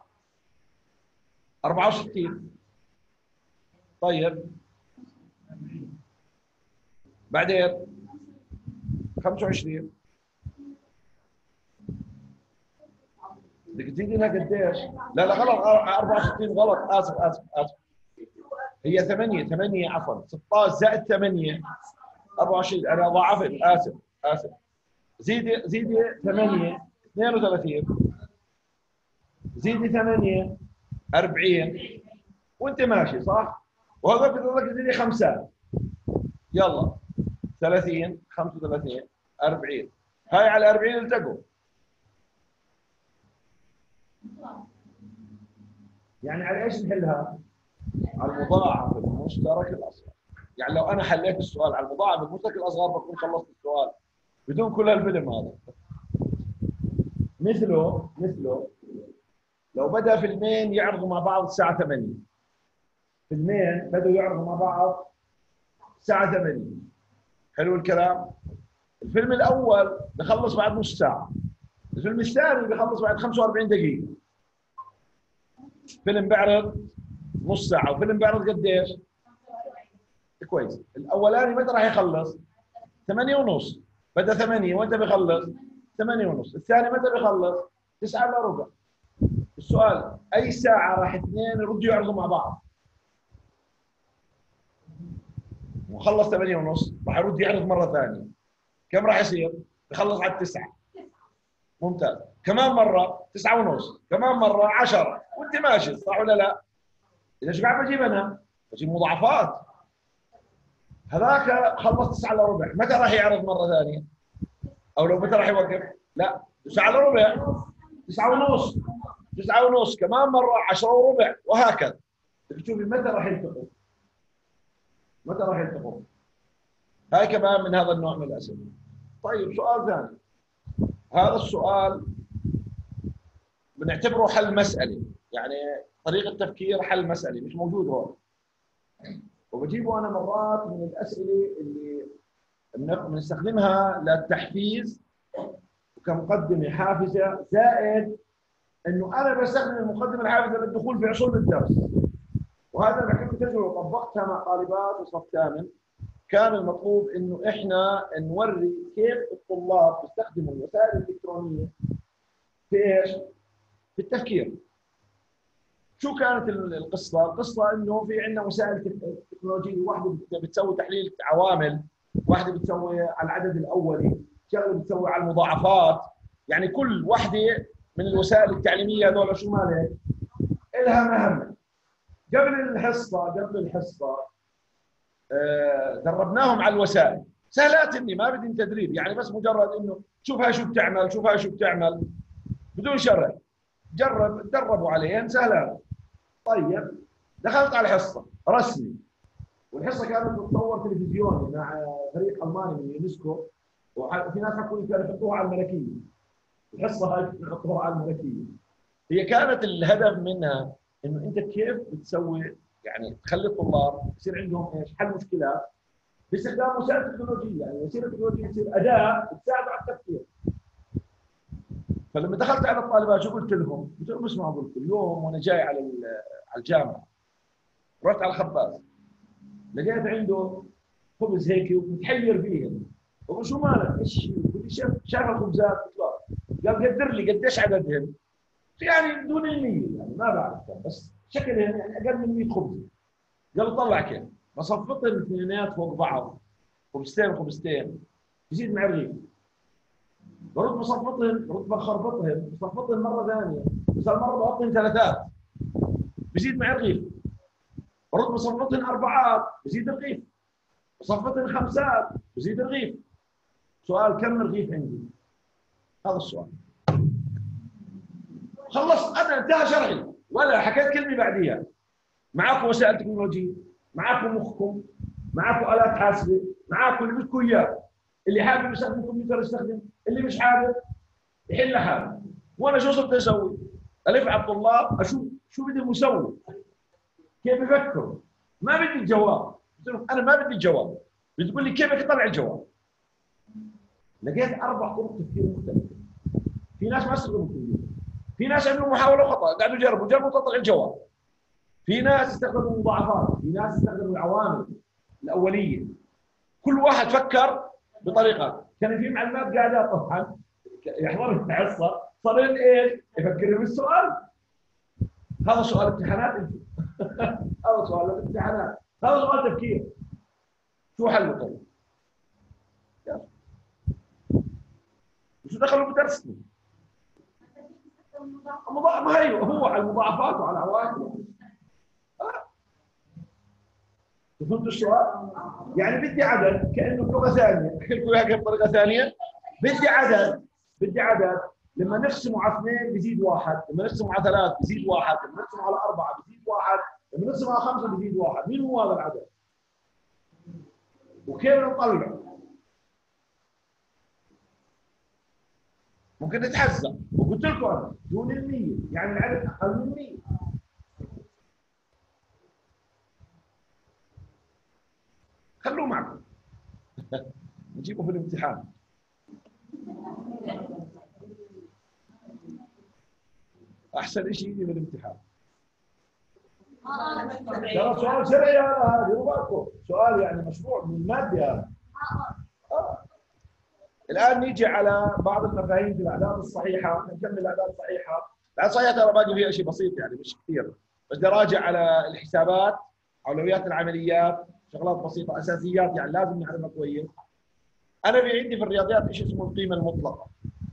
64. طيب بعدين 25. بدك تزيدي لها قديش؟ لا غلط، 64 غلط، اسف. هي 8 عفوا 16 زائد 8 24. انا ضاعفت، اسف. زيدي 8 32. زيدي 8 40 وانت ماشي صح؟ وهذا بدك تزيدي 5. يلا 30 35 40. هاي على 40 التقوا. يعني على ايش نحلها؟ على المضاعف المشترك الاصغر. يعني لو انا حليت السؤال على المضاعف المشترك الاصغر بكون خلصت السؤال بدون كل الفيلم هذا. مثله لو بدا فيلمين يعرضوا مع بعض الساعه 8. فيلمين بدوا يعرضوا مع بعض الساعه 8. حلو الكلام؟ الفيلم الاول بخلص بعد نص ساعه، الفيلم الثاني بخلص بعد 45 دقيقه. فيلم بيعرض نص ساعه وفيلم بيعرض قديش؟ كويس. الاولاني متى راح يخلص؟ 8 ونص. بدا 8 وانت بخلص 8 ونص. الثاني متى بخلص؟ 9 الا ربع. السؤال اي ساعه راح اثنين يردوا يعرضوا مع بعض؟ وخلص 8 ونص راح يرد يعرض مره ثانيه. كم راح يصير؟ بخلص على 9. ممتاز. كمان مره 9 ونص، كمان مره 10 وانت ماشي صح ولا لا؟ اذا ايش قاعد بجيب انا؟ بجيب مضاعفات. هذاك خلص 9 الا ربع، متى راح يعرض مره ثانيه؟ او لو متى راح يوقف؟ لا 9 الا ربع، 9 ونص، 9 ونص، كمان مره 10 وربع، وهكذا. تشوفي متى راح يلتقوا؟ متى راح يلتقوا؟ هاي كمان من هذا النوع من الاسئله. طيب سؤال ثاني. هذا السؤال بنعتبره حل مسألي، يعني طريقة تفكير حل مسألي مش موجود هون. وبجيبه أنا مرات من الأسئلة اللي بنستخدمها للتحفيز وكمقدمة حافزة، زائد إنه أنا بستخدم المقدمة الحافزة للدخول في أصول الدرس. وهذا بعتبره عملت تجربه وطبقتها مع طالبات وصف ثامن، كان المطلوب انه احنا نوري كيف الطلاب بيستخدموا الوسائل الالكترونيه في ايش؟ في التفكير. شو كانت القصه؟ القصه انه في عندنا وسائل تكنولوجيه، واحده بتسوي تحليل عوامل، واحده بتسوي على العدد الاولي، شغله بتسوي على المضاعفات، يعني كل واحده من الوسائل التعليميه هذول شو مالها؟ لها مهمه. قبل الحصه دربناهم على الوسائل، سهلات اني ما بدي تدريب، يعني بس مجرد انه شوف هاي شو بتعمل، شوف هاي شو بتعمل، بدون شرح. تدربوا عليهن سهلات. طيب دخلت على الحصه رسمي، والحصه كانت تتصور تلفزيوني مع فريق الماني من يونسكو، وفي ناس حكوا كانوا يحطوها على الملكيه. الحصه هاي يحطوها على الملكيه. هي كانت الهدف منها انه انت كيف بتسوي، يعني تخلي الطلاب يصير عندهم ايش؟ حل مشكلات باستخدام وسائل تكنولوجيه، يعني وسيله تكنولوجيه تصير اداه تساعد على التفكير. فلما دخلت على الطالبات شو قلت لهم؟ قلت لهم اسمعوا، قلت اليوم وانا جاي على الجامعه رحت على الخباز، لقيت عنده خبز هيك ومتحير فيه. بقول شو مالك؟ ايش؟ قلت شايف الخبزات؟ قال قدر لي قديش عددهم؟ يعني دون ال100، يعني ما بعرف بس شكلهم يعني اقل من 100 خبز. قال طلع كيف؟ بصفط الاثنينات فوق بعض، خبزتين يزيد مع الرغيف. برد بصفطهم، برد بخربطهم، بصفطهم مره ثانيه، بس هالمره بحطهم ثلاثات بزيد مع الرغيف. برد بصفطهم اربعات بزيد الرغيف، بصفطهم خمسات بزيد الرغيف. سؤال كم الرغيف عندي؟ هذا السؤال. خلص انا انتهى شرحي ولا حكيت كلمه بعديها. معاكم وسائل تكنولوجيه، معاكم مخكم، معاكم الات حاسبه، معاكم اللي بدكم اياه. اللي حابب يستخدم الكمبيوتر يستخدم، اللي مش حابب يحل حاله. وانا شو صرت اسوي؟ الف على الطلاب اشوف شو بدهم يسووا، كيف يفكروا. ما بدي الجواب، قلت لهم انا ما بدي الجواب، بتقول لي كيف اطلع الجواب. لقيت 4 طرق تفكير مختلفه. في ناس ما استخدموا الكمبيوتر، في ناس عملوا محاوله وخطا، قاعدوا يجربوا تطلع الجواب. في ناس استخدموا مضاعفات، في ناس استخدموا العوامل الاوليه. كل واحد فكر بطريقه. كان في معلمات قاعده طبعا يحضروا الحصه، صار ايش؟ يفكر بالسؤال. هذا سؤال امتحانات انت. هذا سؤال الامتحانات، هذا سؤال تفكير. شو حله طيب؟ شو دخلوا بدرسنا؟ ما هي هو على المضاعفات وعلى العوامل. فهمتوا السؤال؟ يعني بدي عدد كانه بلغه ثانيه، احكي لكم اياها بطريقه ثانيه. بدي عدد لما نقسمه على 2 بيزيد 1، لما نقسمه على 3 بيزيد 1، لما نقسمه على 4 بيزيد 1، لما نقسمه على 5 بيزيد 1. مين هو هذا العدد؟ وكيف نطلع؟ ممكن نتحزق، وقلت لكم انا دون ال100، يعني العدد اقل من 100. خلوه معكم. نجيبه في الامتحان. احسن شيء يجي بالامتحان. ترى سؤال شرعي هذا، ديروا بالكم، سؤال يعني مشروع من الماده هذا. الان نيجي على بعض المفاهيم في الاعداد الصحيحه، نكمل الاعداد الصحيحه. الاعداد الصحيحه ترى باقي فيها شيء بسيط يعني مش كثير، بس بدي اراجع على الحسابات، اولويات العمليات، شغلات بسيطه اساسيات يعني لازم نعرفها كويس. انا في عندي في الرياضيات شيء اسمه القيمه المطلقه.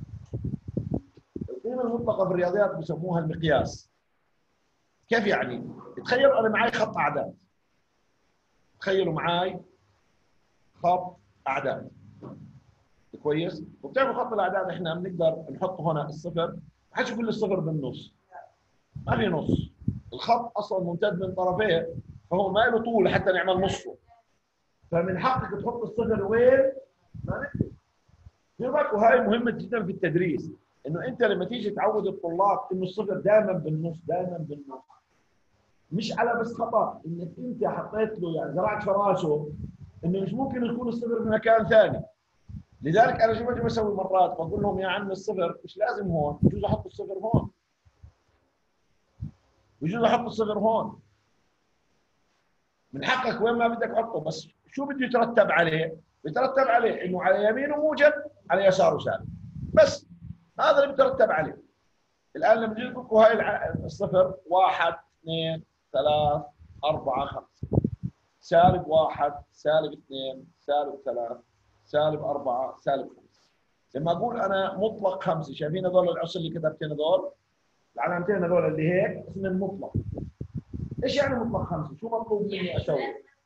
القيمه المطلقه في الرياضيات بسموها المقياس. كيف يعني؟ تخيلوا انا معي خط اعداد. تخيلوا معي خط اعداد. كويس؟ وبتعرفوا خط الاعداد احنا بنقدر نحطه هنا الصفر، ما حدش يقول لي الصفر بالنص. ما في نص. الخط اصلا ممتد من طرفيه، فهو ما له طول حتى نعمل نصه. فمن حقك تحط الصفر وين؟ ما نكتب. وهي مهمه جدا في التدريس، انه انت لما تيجي تعود الطلاب انه الصفر دائما بالنص، دائما بالنص. مش على بس خطا انك انت حطيت له يعني زرعت فراشه، انه مش ممكن يكون الصفر في مكان ثاني. لذلك انا شو بجي بسوي مرات بقول لهم يا عم الصفر مش لازم هون، بجوز احط الصفر هون، بجوز احط الصفر هون. من حقك وين ما بدك حطه، بس شو بده يترتب عليه؟ بيترتب عليه انه على يمينه موجب، على يساره سالب، بس هذا اللي بيترتب عليه. الان لما نجي لكم هاي الصفر 1 2 3 4 5 سالب 1 سالب 2 سالب 3 سالب 4 سالب 5. لما اقول انا مطلق 5، شايفين هذول العصر اللي كتبتين هذول العلامتين هذول اللي هيك اسمهم مطلق. ايش يعني مطلق 5؟ شو مطلوب مني اسوي؟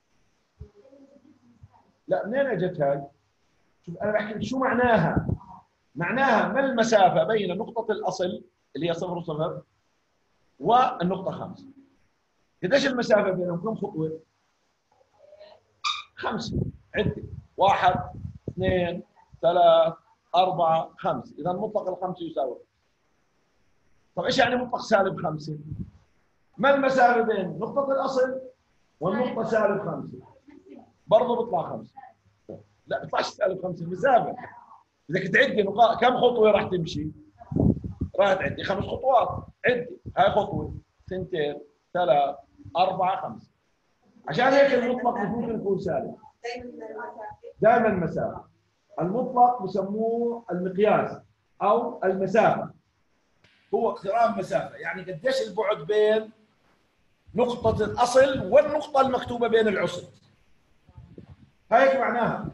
لا منين اجت هاي؟ شوف انا بحكي شو معناها؟ معناها ما المسافه بين نقطه الاصل اللي هي 0 0 والنقطه 5. قديش المسافه بينهم؟ كم خطوه؟ 5. عدي 1 2 3 4 5. اذا مطلق الخمسه يساوي. طيب ايش يعني مطلق سالب 5؟ ما المسافه بين نقطه الاصل والنقطه سالب 5؟ برضه بيطلع 5. لا بيطلعش سالب 5 المسافه. بدك تعدي نقاط، كم خطوه راح تمشي؟ راح تعدي 5 خطوات. عدي هاي خطوه 2 3 4 5. عشان هيك المطلق ممكن يكون سالب. دائما المسافه. المطلق بسموه المقياس او المسافه. هو اقتراب مسافه، يعني قديش البعد بين نقطه الاصل والنقطه المكتوبه بين العصر. هيك معناها.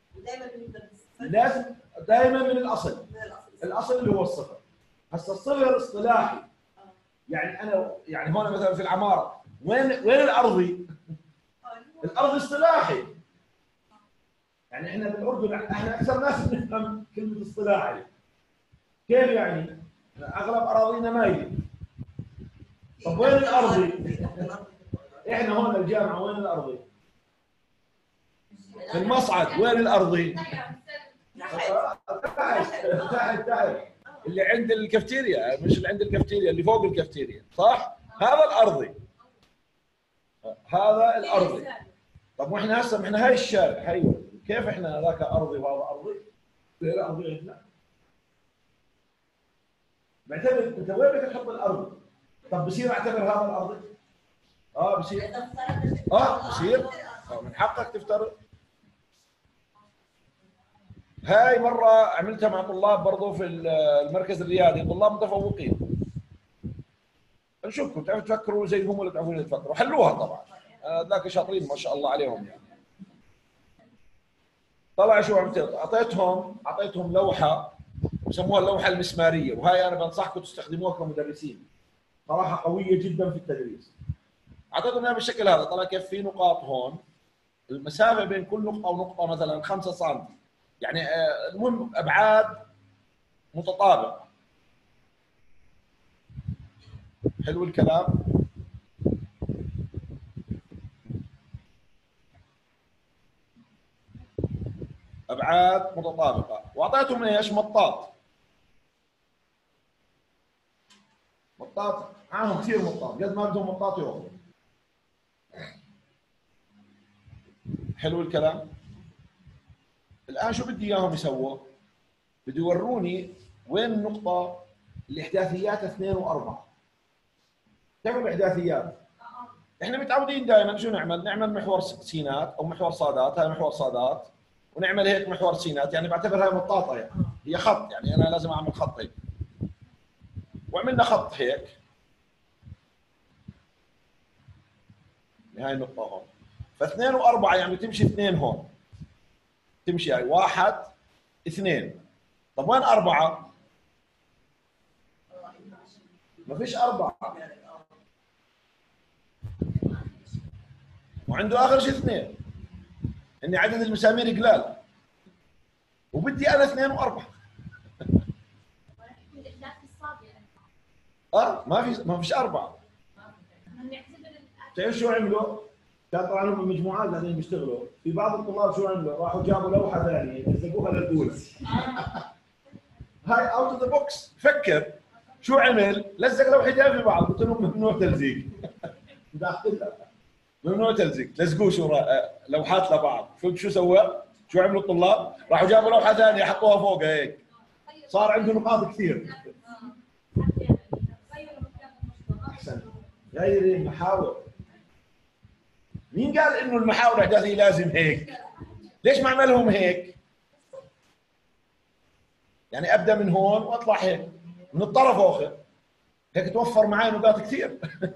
لازم دائما من الاصل. الاصل اللي هو الصفر. هسه الصفر اصطلاحي. يعني انا يعني هون مثلا في العماره وين الارضي؟ الارض اصطلاحي. يعني احنا بالاردن احنا اكثر ناس بنفهم كلمه اصطلاحي. كيف يعني؟ اغلب اراضينا مايله. طب وين الارضي؟ احنا هون الجامعه وين الارضي؟ في المصعد وين الارضي؟ تحت اللي عند الكافتيريا، مش اللي عند الكافتيريا، اللي فوق الكافتيريا، صح؟ هذا الارضي. هذا الارضي. طب واحنا هسه احنا هاي الشارع، ايوه، كيف احنا ذاك ارضي وهذا ارضي؟ غير ارضي عندنا. معتبر انت وين بدك تحط الارض؟ طب بصير اعتبر هذا الارضي؟ بصير. بصير. من حقك تفترض. هاي مرة عملتها مع طلاب برضو في المركز الريادي، طلاب متفوقين. نشوفكم تعرفوا تفكروا زيهم ولا تعرفون تفكروا، حلوها طبعا. ذاك شاطرين ما شاء الله عليهم يعني. طلع شو عملت؟ اعطيتهم لوحة يسموها اللوحة المسمارية، وهاي انا بنصحكم تستخدموها كمدرسين. صراحة قوية جدا في التدريس. اعطيتهم اياها بالشكل هذا، طلع كيف في نقاط هون، المسافة بين كل نقطة ونقطة مثلا 5 سم. يعني المهم ابعاد متطابقه. حلو الكلام. ابعاد متطابقه. واعطيتهم ايش؟ مطاط معاهم كثير مطاط، قد ما بدهم مطاط ياخذوا. حلو الكلام. الان شو بدي اياهم يسووا؟ بده يوروني وين النقطة الإحداثيات 2 و4. تعمل إحداثيات. إحنا متعودين دائما شو نعمل؟ نعمل محور سينات أو محور صادات، هاي محور صادات، ونعمل هيك محور سينات، يعني بعتبرها مطاطة، يعني هي خط، يعني أنا لازم أعمل خط هيك. وعملنا خط هيك. هاي النقطة هون. ف2 و4 يعني تمشي 2 هون. تمشي هاي 1 2. طب وين 4؟ ما فيش 4. وعنده اخر شيء 2. اني عدد المسامير قلال. وبدي انا 2 و4. ما فيش 4. تعرف شو عملوا؟ كان طبعا هم مجموعات قاعدين بيشتغلوا، في بعض الطلاب شو عملوا؟ راحوا جابوا لوحه ثانيه لزقوها للاولى. هاي اوت اوف ذا بوكس. فكر شو عمل؟ لزق لوحتين في بعض، قلت لهم ممنوع تلزيق. ممنوع تلزيق، لزقوه شو لوحات لبعض. شو سوى؟ شو عملوا الطلاب؟ راحوا جابوا لوحه ثانيه حطوها فوقها هيك. صار عنده نقاط كثير. احسن. غير المحاور. مين قال انه المحاور الاحداثيه لازم هيك؟ ليش ما عملهم هيك؟ يعني ابدا من هون واطلع هيك من الطرف اخر، هيك توفر معي نقاط كثير.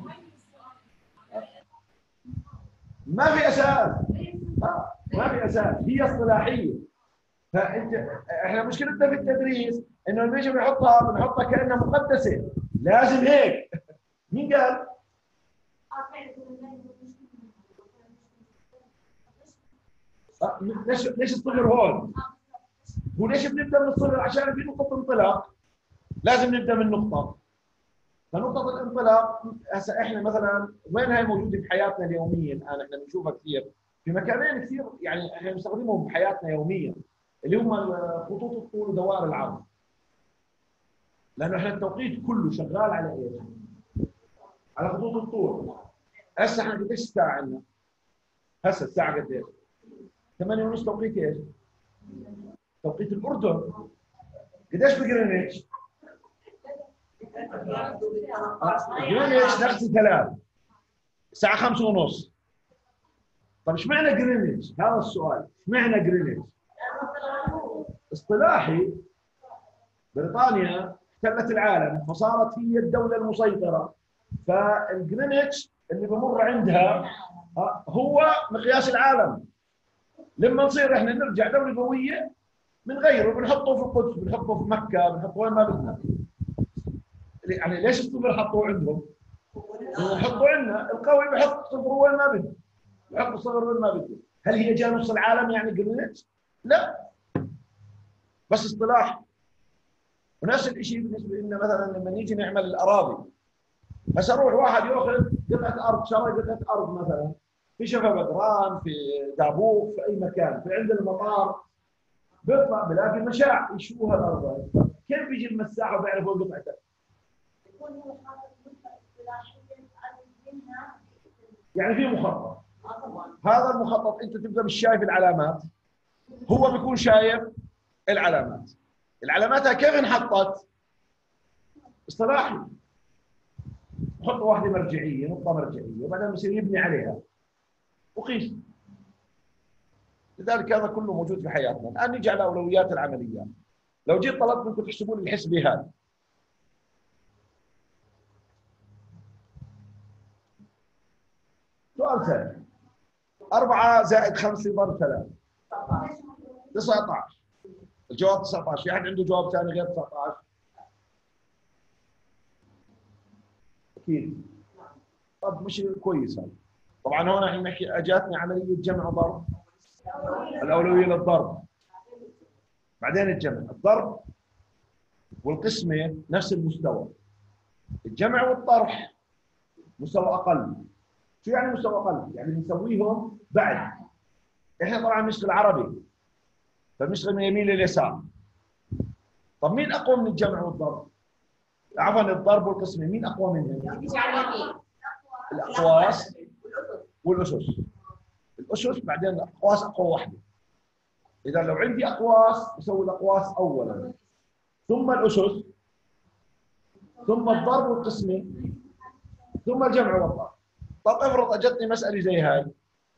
ما في اساس، ما في اساس، هي اصطلاحيه. فانت احنا مشكلتنا في التدريس انه لما نيجي بنحطها كانها مقدسه، لازم هيك. مين قال؟ ليش الصغر هون؟ وليش بنبدا من الصغر؟ عشان في نقطه انطلاق لازم نبدا من نقطه. فنقطه الانطلاق هسه احنا مثلا وين هي موجوده في حياتنا اليوميه الان؟ احنا بنشوفها كثير في مكانين كثير، يعني احنا بنستخدمهم بحياتنا يوميا، اللي هم خطوط الطول ودوائر العرض. لانه احنا التوقيت كله شغال على ايش؟ على خطوط الطول. هسه احنا قديش الساعه عندنا؟ هسه الساعه قديش؟ 8:30 توقيت ايش؟ توقيت الاردن. قديش بجرينتش؟ جرينتش نفس 3 الساعه 5:30. طيب اشمعنى جرينتش؟ هذا السؤال، اشمعنى جرينتش؟ اصطلاحي بريطانيا احتلت العالم فصارت هي الدوله المسيطره، فالجرينتش اللي بمر عندها هو مقياس العالم. لما نصير احنا نرجع دوله قويه بنغيره، بنحطه في القدس، بنحطه في مكه، بنحطه وين ما بدنا. يعني ليش الصغر حطوه عندهم؟ نحطه عندنا، القوي بحط صغره وين ما بده، بحط الصغر وين ما بده. هل هي جاء نص العالم يعني جرينتش؟ لا، بس اصطلاح. ونفس الشيء بالنسبه لنا مثلا لما نيجي نعمل الاراضي، هسه اروح واحد ياخذ قطعه ارض، شرى قطعه ارض مثلا في شفا بدران، في دابوق، في اي مكان، في عند المطار، بيطلع بلاقي مشاع يشوها الارض. كيف بيجي المساح وبيعرف وين قطعته؟ يعني في مخطط. هذا المخطط انت تبدا مش شايف العلامات، هو بيكون شايف العلامات. العلامات كيف انحطت؟ اصطلاحي. نحط واحده مرجعيه، نقطه مرجعيه، وبعدين بصير يبني عليها وقيس. لذلك هذا كله موجود في حياتنا. الان نيجي على اولويات العمليات. لو جيت طلبت منكم تحسبوا لي الحسبه هذه، سؤال سهل. 4 زائد 5 ضرب 3 19. الجواب 19. في احد عنده جواب ثاني غير 19؟ اكيد. طب مش كويس هذا. طبعا هون احنا نحكي اجاتني عمليه جمع ضرب، الاولويه للضرب، بعدين الجمع. الضرب والقسمه نفس المستوى، الجمع والطرح مستوى اقل. شو يعني مستوى اقل؟ يعني بنسويهم بعد. احنا طبعا بنشتغل عربي فبنشتغل من اليمين لليسار. طب مين اقوى من الجمع والضرب؟ عفوا الضرب والقسمه مين اقوى منهم؟ الاقواس والاسس. الاسس بعدين الاقواس اقوى واحده. اذا لو عندي اقواس بسوي الاقواس اولا ثم الاسس ثم الضرب والقسمه ثم الجمع والضرب. طب افرض اجتني مساله زي هاي،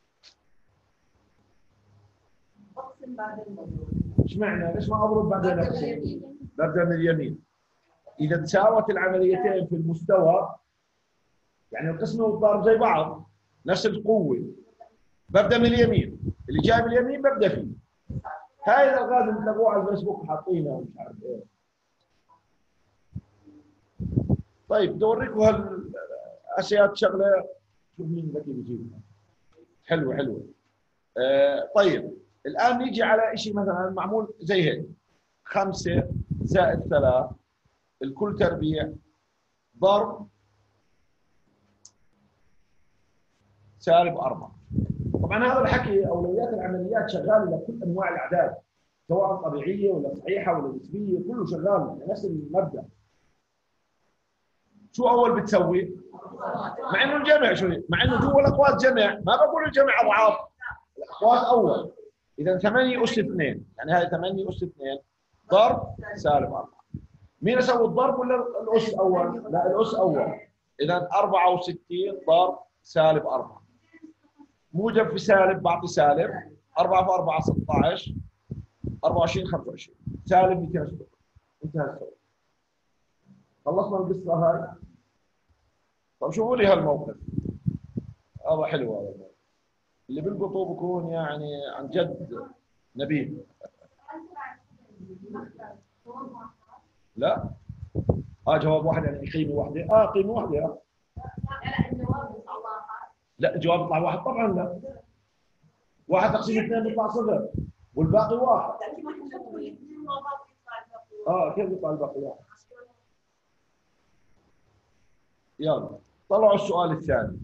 ايش معنى؟ ليش ما اضرب بعدين اقسم؟ ببدا من اليمين. اذا تساوت العمليتين في المستوى، يعني القسمه والضرب زي بعض نفس القوه، ببدا من اليمين. اللي جاي من اليمين ببدا فيه. هاي الالغاز اللي تلاقوها على الفيسبوك حاطينها ومش عارف ايه. طيب بدي اوريكم هالاشياء شغله. شوف مين ذكي بيجيبها. حلوه حلوه. طيب الان نيجي على شيء مثلا معمول زي هيك: 5 زائد 3 الكل تربيع ضرب -4. طبعا هذا الحكي اولويات العمليات شغاله لكل انواع الاعداد، سواء طبيعيه ولا صحيحه ولا نسبيه، كله شغال نفس المبدا. شو اول بتسوي؟ مع انه الجمع شوي، مع انه جوا الاقواس جمع، ما بقول الجمع اضعاف. الاقواس اول. اذا 8 اس 2، يعني هاي 8 اس 2 ضرب -4. مين اسوي الضرب ولا الاس اول؟ لا الاس اول. اذا 64 ضرب -4. موجب في سالب بعطي سالب 4 في 4 16 24 25 سالب 200. انتهى السؤال. خلصنا القصه هاي. طب شوفوا لي هالموقف هذا حلو. هذا الموقف اللي بالقطو بكون يعني عن جد نبيل. لا جواب واحد يعني قيمه واحده. قيمه واحده. لا الجواب يطلع واحد طبعا. لا 1 تقسيم 2 بيطلع 0 والباقي 1. كيف يطلع الباقي 1؟ يلا طلعوا السؤال الثاني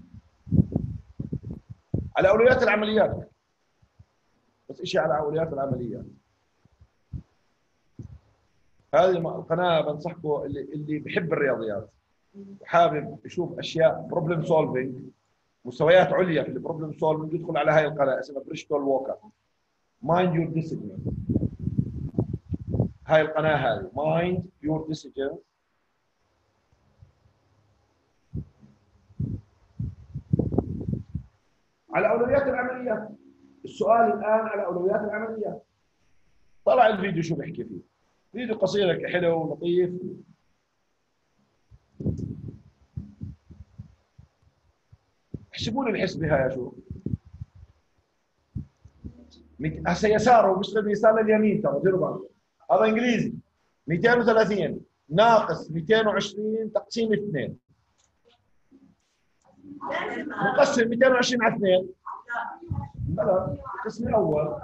على اولويات العمليات. بس شيء على اولويات العمليات. هذه القناه بنصحكم اللي بحب الرياضيات وحابب يشوف اشياء بروبلم سولفينج مستويات عليا في البروبلم سولفينج يدخل على هاي القناه اسمها بريشتول ووكر مايند يور ديسيبلين. هاي القناه هذه مايند يور ديسيجن. على اولويات العمليات. السؤال الان على اولويات العمليات. طلع الفيديو شو بحكي فيه. فيديو قصير حلو ولطيف. احسبوا لي الحسبه هاي شو. هسه يساره وبيشتغل يسار لليمين ترى ديروا بالكم. هذا انجليزي 230 ناقص 220 تقسيم 2. نقسم 220 على 2. بلى القسم الاول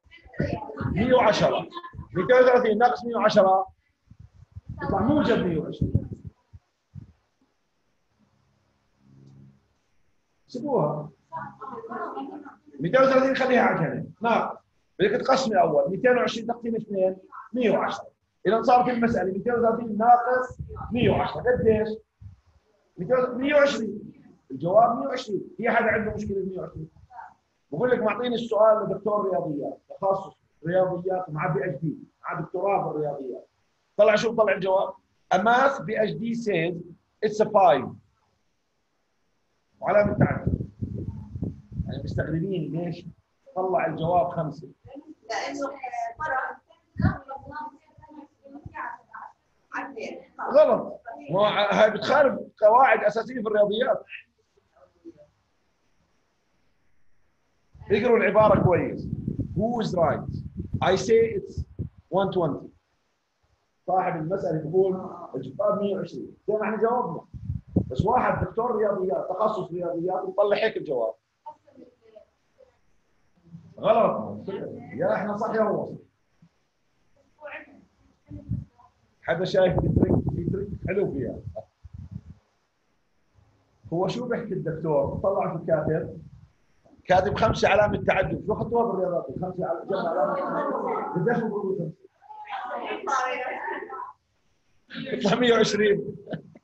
110 230 ناقص 110 يطلع موجب 120. سيبوها 230 خليها على جنب ناقص بدك تقسمي اول 220 تقسيم 2 110. اذا صارت المساله 230 ناقص 110 قديش؟ 120. الجواب 120. في حدا عنده مشكله ب 120؟ بقول لك معطيني السؤال لدكتور رياضيات تخصص رياضيات مع بي اتش دي مع دكتوراه بالرياضيات. طلع شو طلع الجواب؟ A math PhD says it's a 5 وعلامه تعجب. يعني مستغربين ليش طلع الجواب 5؟ لانه غلط. هاي بتخالف قواعد اساسيه في الرياضيات. اقروا العباره كويس. Who is right? I say it's 120. صاحب المساله بيقول الجواب 120 زي ما احنا جاوبنا. بس واحد دكتور رياضيات تخصص رياضيات وطلع هيك الجواب. غلط. يا احنا صح يا هو صح. حدا شايف في تريك حلو فيها. هو شو بيحكي الدكتور؟ طلع في كاتب 5 علامة تعجب. شو خطوها بالرياضات؟ 5 علامة قديش بقولوا 5؟ يطلع 120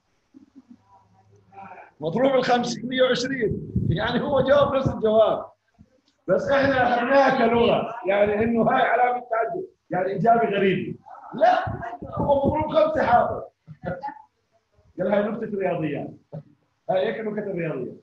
مضروب ال5 120 يعني هو جاوب نفس الجواب. بس احنا اخذناها كلغه يعني انه هاي علامه تعجب يعني اجابه غريبه. لا هو مضروب 5 حاضر. قال هاي نكته رياضيات. هاي هيك نكته الرياضيات.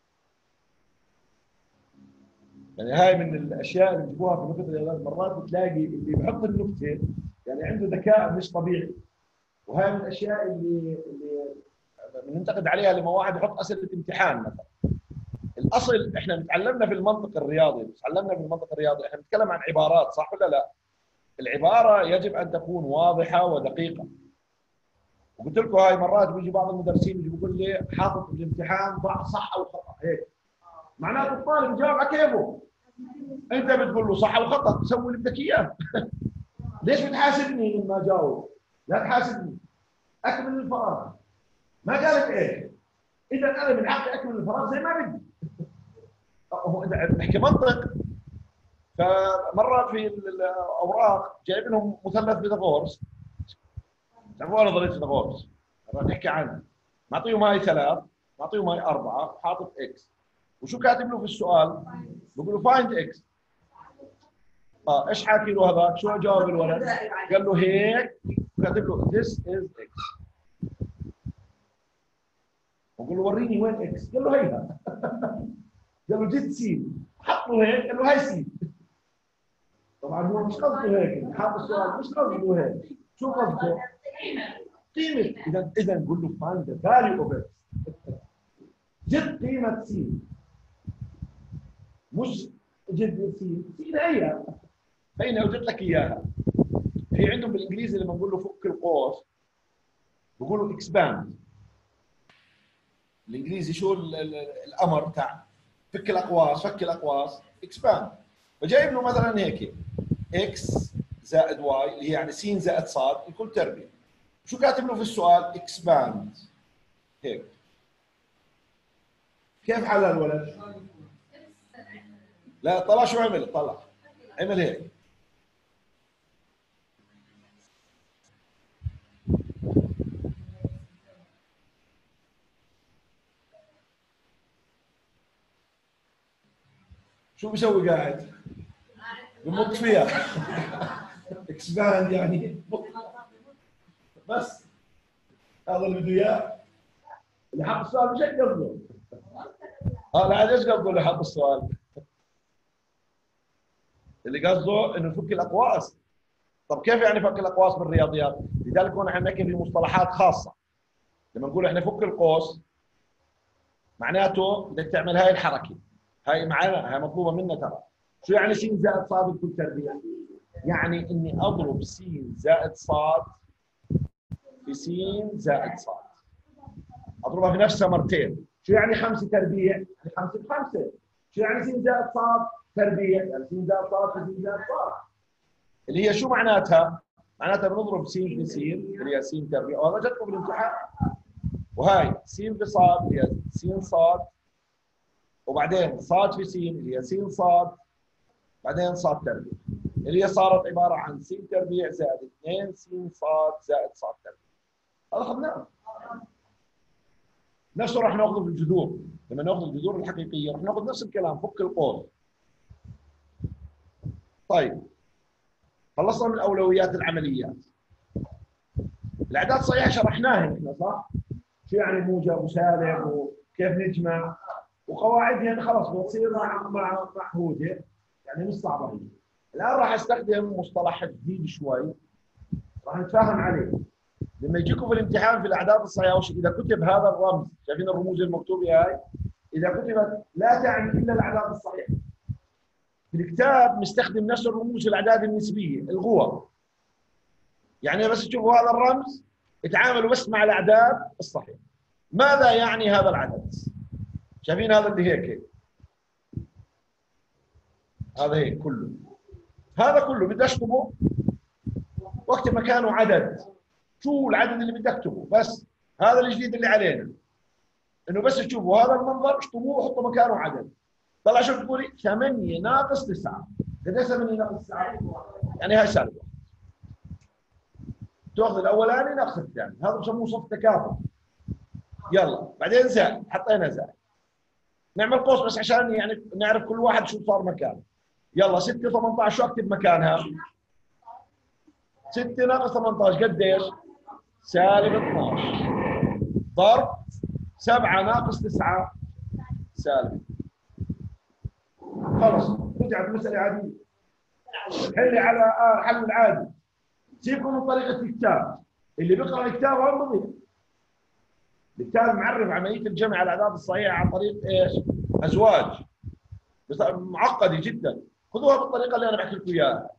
يعني هاي من الاشياء اللي بيجيبوها في نكت الرياضيات. مرات بتلاقي اللي بحط النكته يعني عنده ذكاء مش طبيعي. وهاي من الاشياء اللي بننتقد عليها لما واحد يحط اسئله امتحان مثلا. الاصل احنا تعلمنا في المنطق الرياضي، احنا بنتكلم عن عبارات صح ولا لا؟ العباره يجب ان تكون واضحه ودقيقه. وقلت لكم هاي مرات بيجي بعض المدرسين بيقول لي حاطط الامتحان ضع صح او خطا هيك. معناته الطالب يجاوب على كيفه. انت بتقول له صح او خطا سوي اللي بدك اياه. ليش بتحاسبني لما اجاوب؟ لا تحاسبني. اكمل الفراغ. ما قالت ايش؟ اذا انا من حقي اكمل الفراغ زي ما بدي. هو انت بحكي منطق. فمره في الاوراق جايب لهم مثلث فيثاغورس. تعرفوا نظريه فيثاغورس؟ نحكي عنها. معطيهم هاي 3 معطيهم هاي 4 حاطط اكس. وشو كاتب له في السؤال؟ بقول له فايند اكس. ايش حاكي له هذاك؟ شو جاوب الولد؟ قال له هيك كاتب له this is x. وقال له وريني وين اكس؟ قال له هيها. قالوا جد سين، حطوا هيك قالوا هاي سين. طبعا هو مش قصده هيك، حاط السؤال مش قصده هيك، شو قصده؟ قيمة. إذا نقول له find the value of x. جد قيمة سين، مش جد سين، سين هي فإني أوجدت لك إياها. هي عندهم بالإنجليزي لما نقول له فك القوس بقولوا expand. الإنجليزي شو الأمر تاع فك الأقواس، فك الأقواس expand. فجايب له مثلا هيك x زائد y اللي هي يعني س زائد ص الكل تربيع. شو كاتب له في السؤال؟ expand. هيك. كيف حلها الولد؟ لا طلع شو عمل؟ طلع عمل هيك. شو بيسوي قاعد؟ بمط فيها. اكسباند يعني بس هذا اللي بده اياه. اللي حط السؤال مش هيك قصده. لا ايش قصده اللي حط السؤال؟ اللي قصده انه يفك الاقواس. طب كيف يعني فك الاقواس بالرياضيات؟ لذلك هون احنا بنحكي في مصطلحات خاصه. لما نقول احنا فك القوس معناته بدك تعمل هاي الحركه. هاي معنا، هاي مطلوبه منا ترى. شو يعني س زائد ص بكل تربيع؟ يعني اني اضرب س زائد ص في س زائد ص. اضربها في نفسها مرتين. شو يعني 5 تربيع؟ يعني 5 ب5. شو يعني س زائد ص تربيع؟ يعني س زائد ص في س زائد ص. اللي هي شو معناتها؟ معناتها بنضرب س في س اللي هي س تربيع، وهذا جاتكم بالامتحان. وهاي س في ص اللي هي س ص، وبعدين ص في س اللي هي س ص، بعدين ص تربيع اللي هي صارت عباره عن س تربيع زائد 2 س ص زائد ص تربيع. هذا اخذناه. نفسه راح ناخذه في الجذور. لما ناخذ الجذور الحقيقيه راح ناخذ نفس الكلام، فك القوس. طيب خلصنا من اولويات العمليات. الاعداد الصحيحه شرحناها احنا صح؟ شو يعني موجب وسالب وكيف نجمع وقواعدها خلص بتصير معهوده، يعني مش صعبه هي. الان راح استخدم مصطلح جديد شوي راح نتفاهم عليه. لما يجيكم في الامتحان في الاعداد الصحيحه اذا كتب هذا الرمز، شايفين الرموز المكتوبه هاي؟ اذا كتبت لا تعني الا الاعداد الصحيحه. في الكتاب نستخدم نفس الرموز الاعداد النسبيه الغوى. يعني بس تشوفوا هذا الرمز اتعاملوا بس مع الاعداد الصحيحه. ماذا يعني هذا العدد؟ شايفين هذا اللي هيك، هذا هيك كله، هذا كله بدي اشطبه واكتب مكانه عدد. شو العدد اللي بدي اكتبه؟ بس هذا الجديد اللي علينا انه بس تشوفوا هذا المنظر اشطبوه وحطوا مكانه عدد. طلع شو بتقولي؟ 8 ناقص 9. قد ايش 8 ناقص 9؟ يعني هاي سالب. تاخذ الاولاني ناقص الثاني، هذا بسموه صف تكافؤ. يلا بعدين زائد، حطينا زائد. نعمل قوس بس عشان يعني نعرف كل واحد شو صار مكانه. يلا 6 18 شو اكتب مكانها؟ 6 ناقص 18 قديش؟ سالب 12. ضرب 7 ناقص 9 سالب. خلص رجعت مسألة عادية. حلي على حل العادي. سيبكم من طريقة الكتاب. اللي بيقرأ الكتاب هو بضيع. الكتاب معرف عملية الجمع الأعداد الصحيحة عن طريق ايش؟ أزواج. بس معقدة جدا. خذوها بالطريقة اللي أنا بحكي لكم إياها.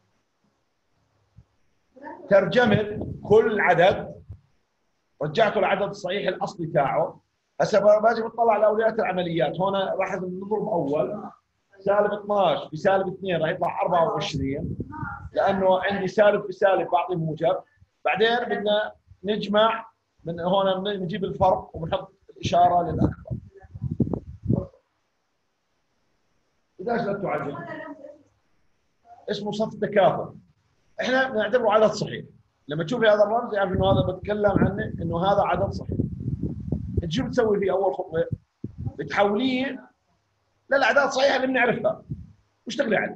ترجمت كل عدد، رجعته العدد الصحيح الأصلي تاعه. هسه باجي بطلع على أولويات العمليات. هون راح نضرب أول سالب 12 في سالب 2 راح يطلع 24 لأنه عندي سالب في سالب بعطي موجب. بعدين بدنا نجمع من هون نجيب الفرق وبنحط الإشارة للأكبر. إذا لا تعجب اسمه صف تكافؤ. احنا بنعتبره عدد صحيح. لما تشوفي هذا الرمز يعرف انه هذا بتكلم عنه انه هذا عدد صحيح. انت شو بتسوي فيه اول خطوه؟ بتحوليه للاعداد الصحيحه اللي بنعرفها واشتغلي عليه.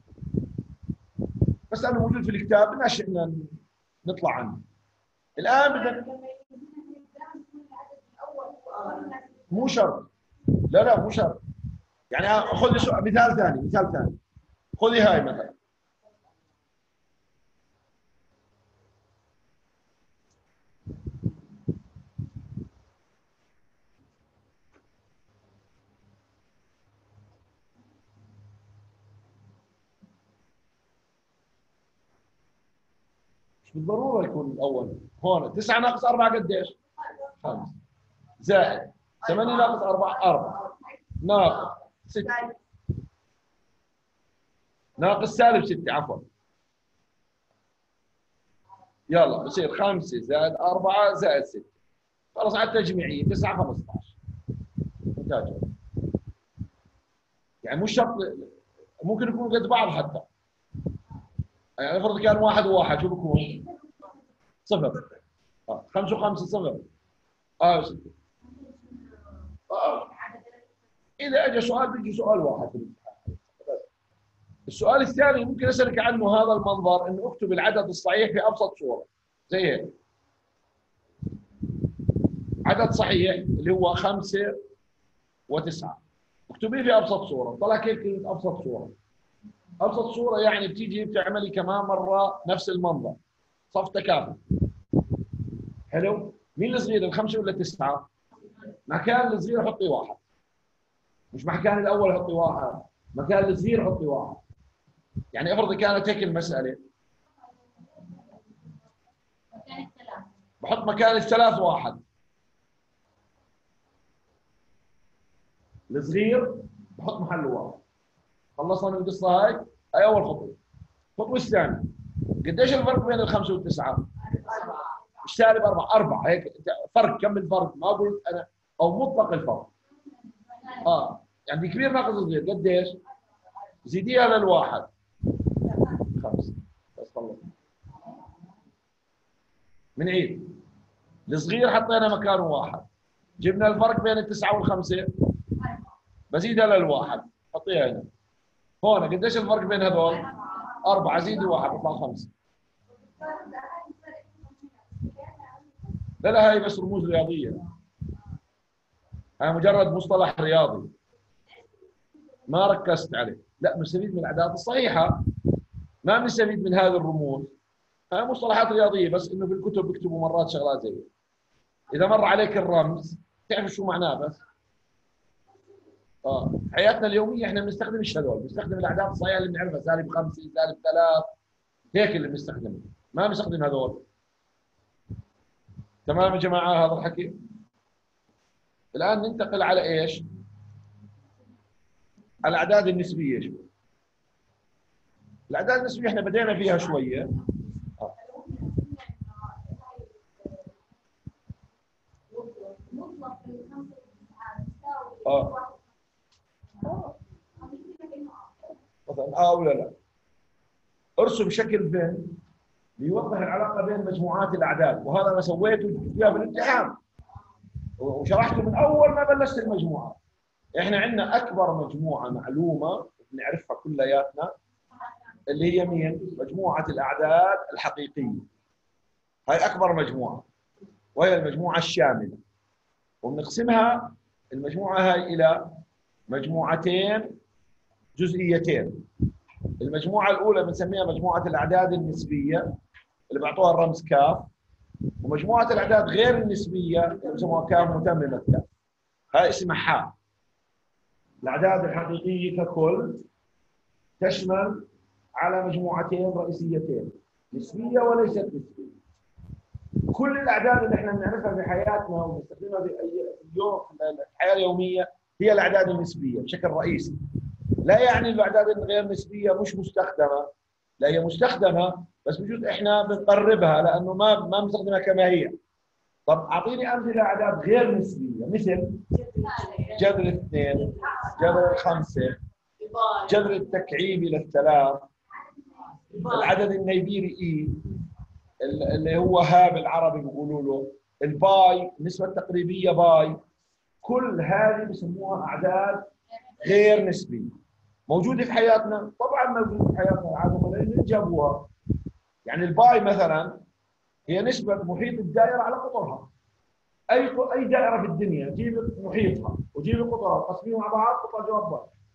بس لانه موجود في الكتاب بدناش احنا نطلع عنه. الان بدنا مو شرط. لا مو شرط. يعني خذي مثال ثاني، خذي هاي مثلا. مش بالضروره يكون الاول. هون 9 ناقص 4 قديش؟ 5 زائد 8 ناقص 4 4 ناقص 6 ناقص سالب 6 عفوا. يلا بصير 5 زائد 4 زائد 6. خلص على التجميعيه 9 15. ممتاز. يعني مش شرط، ممكن يكونوا قد بعض حتى. يعني افرض كان 1 و1 شو بكون؟ 0. 5 و5 0. 6. اذا اجى سؤال بيجي سؤال واحد في الامتحان. السؤال الثاني ممكن اسالك عنه هذا المنظر، انه اكتب العدد الصحيح في ابسط صوره زي هيك. عدد صحيح اللي هو 5 و9، اكتبيه في ابسط صوره. طلع كيف كلمه ابسط صوره؟ ابسط صوره يعني بتيجي بتعملي كمان مره نفس المنظر، صف تكافؤ. حلو؟ مين الصغير، الخمسه ولا 9؟ مكان الصغير حطي 1، مش مكان الاول حطي 1، مكان الصغير حطي 1. يعني افرض كانت هيك المساله، مكان الثلاث بحط مكان الثلاث 1، الصغير بحط محله 1. خلصنا من القصه هاي اول خطوه. الخطوه الثانيه، قديش الفرق بين الخمسه والتسعه؟ مش سالب 4 هيك فرق. كم الفرق؟ ما قلت انا، او مطلق الفرق. يعني كبير ناقص صغير قديش؟ زيديها للواحد 5. بس خلص. بنعيد. الصغير حطينا مكانه 1، جبنا الفرق بين التسعه والخمسه، بزيدها للواحد حطيها هنا. هون قديش الفرق بين هذول؟ 4 زيدي 1 بيطلع 5. لا هاي بس رموز رياضيه، هاي مجرد مصطلح رياضي ما ركزت عليه. لا بنستفيد من الاعداد الصحيحه، ما بنستفيد من هذه الرموز. هاي مصطلحات رياضيه، بس انه بالكتب بيكتبوا مرات شغلات زي اذا مر عليك الرمز تعرف شو معناه. بس حياتنا اليوميه احنا بنستخدم هذول، بنستخدم الاعداد الصحيحه اللي بنعرفها، سالب 5 سالب 3 هيك اللي بنستخدمه، ما بنستخدم هذول. تمام يا جماعه هذا الحكي؟ الان ننتقل على ايش؟ الاعداد النسبيه. شوي الاعداد النسبيه احنا بدينا فيها شويه. مثلا ولا لا؟ ارسم شكل فين ليوضح العلاقه بين مجموعات الاعداد، وهذا انا سويته فيها بالامتحان وشرحته من اول ما بلشت المجموعه. احنا عندنا اكبر مجموعه معلومه بنعرفها كلياتنا اللي هي مين؟ مجموعه الاعداد الحقيقيه. هاي اكبر مجموعه، وهي المجموعه الشامله. وبنقسمها المجموعه هاي الى مجموعتين جزئيتين. المجموعه الاولى بنسميها مجموعه الاعداد النسبيه اللي بيعطوها الرمز كاف، ومجموعه الاعداد غير النسبيه اللي بسموها كاف متممه كاف، هاي اسمها حاء. الاعداد الحقيقيه ككل تشمل على مجموعتين رئيسيتين، نسبيه وليست نسبيه. كل الاعداد اللي احنا بنعرفها في حياتنا وبنستخدمها في اليوم في الحياه اليوميه هي الاعداد النسبيه بشكل رئيسي. لا يعني الاعداد الغير نسبيه مش مستخدمه، لا هي مستخدمه، بس بجوز احنا بنقربها لانه ما بنستخدمها كما هي. طب اعطيني امثله اعداد غير نسبيه مثل جذر 2، جذر 5، جذر التكعيبي للثلاث، العدد النيبيري اي اللي هو ها بالعربي بيقولوا له، الباي النسبه التقريبيه باي. كل هذه بسموها اعداد غير نسبيه. موجوده في حياتنا؟ طبعا موجوده في حياتنا العامه لان جابوها. يعني الباي مثلا هي نسبه محيط الدائره على قطرها. اي دائره في الدنيا جيب محيطها وجيب قطرها وقسميهم مع بعض تطلع جواب باي.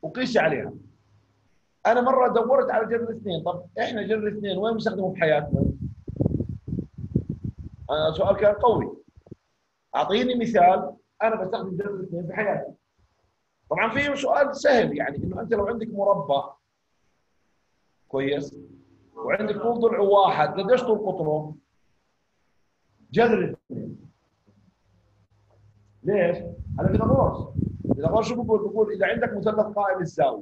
وقيسي عليها. انا مره دورت على جذر اثنين، طب احنا جذر اثنين وين بنستخدمه بحياتنا؟ سؤال كان قوي. اعطيني مثال انا بستخدم جذر اثنين بحياتي. طبعا في سؤال سهل، يعني انه انت لو عندك مربع كويس وعندك طول ضلع واحد، قديش طول قطره؟ جذر اثنين. ليش؟ هذا فيثاغورس. فيثاغورس شو بقول؟ بقول اذا عندك مثلث قائم الزاويه،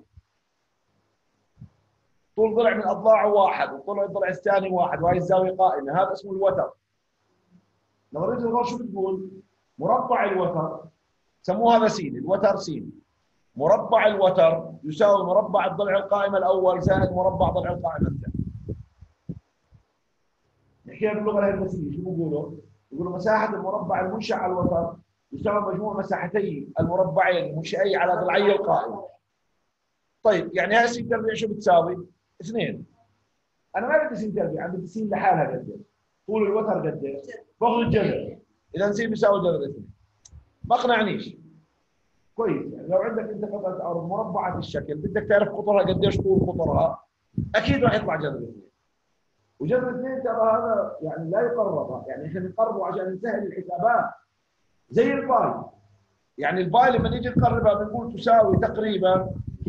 طول ضلع من اضلاعه واحد وطول الضلع الثاني واحد وهي الزاويه قائمه، هذا اسمه الوتر. نظريه فيثاغورس شو بتقول؟ مربع الوتر سموها مسين، الوتر سين. مربع الوتر يساوي مربع الضلع القائم الاول زائد مربع ضلع القائم الثاني. نحكيها باللغه الهندسيه، شو بقولوا؟ بيقولوا مساحه المربع المنشا على الوتر يساوي مجموع مساحتي المربعين المنشئي على ضلعي القائم. طيب يعني هاي سين تربيع شو بتساوي؟ 2. انا ما بدي سين تربيع، بدي سين لحالها قديش؟ طول الوتر قديش؟ باخذ الجذر. اذا سين بيساوي جذر 2. ما اقنعنيش. كويس، يعني لو عندك انت قطعه ارض مربعه الشكل بدك تعرف قطرها قديش طول قطرها، اكيد راح يطلع جذر 2. وجذر 2 ترى هذا يعني لا يقرب، يعني احنا بنقربه عشان نسهل الحسابات. زي الباي، يعني الباي لما نيجي نقربها بنقول تساوي تقريبا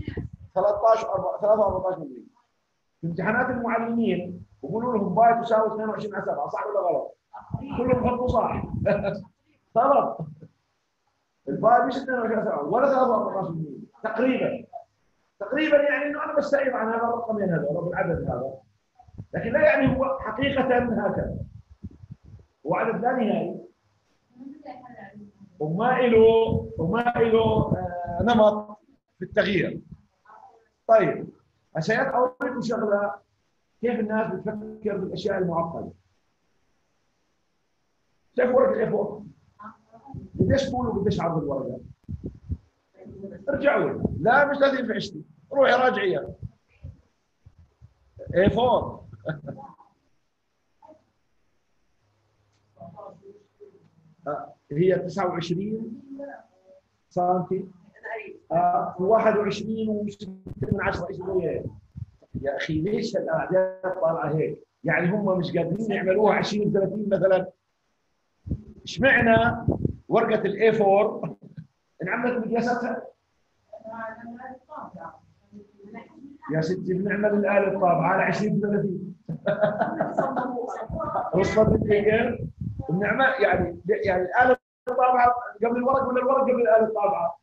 13 ملي. في امتحانات المعلمين بيقولوا لهم باي تساوي 22/7، صح ولا غلط؟ كلهم بحطوا صح. غلط. الباي مش 22/7 ولا 13 ملي، تقريبا يعني انه انا بستعيب عن هذا الرقمين هذول بالعدد هذا، لكن لا يعني هو حقيقه هكذا. هو عدد لا نهائي وما له نمط في التغيير. طيب هسه اوريكم شغله كيف الناس بتفكر بالاشياء المعقده. شايف ورقه الاي 4 قديش طول وقديش عرض الورقه؟ ارجعوا لها، لا مش 30 في 20، روحي راجعيها. اي 4 هي 29 سنتي 21 و6 من 10 شيء. يا اخي ليش الاعداد طالعه هيك؟ يعني هم مش قادرين يعملوها 20 30 مثلا؟ اشمعنى ورقه الاي 4 انعملت مقياساتها؟ يا ستي بنعمل الاله الطابعه على 20 30. وصلت كيف؟ بنعمل يعني الاله الطابعه قبل الورق ولا الورق قبل الاله الطابعه؟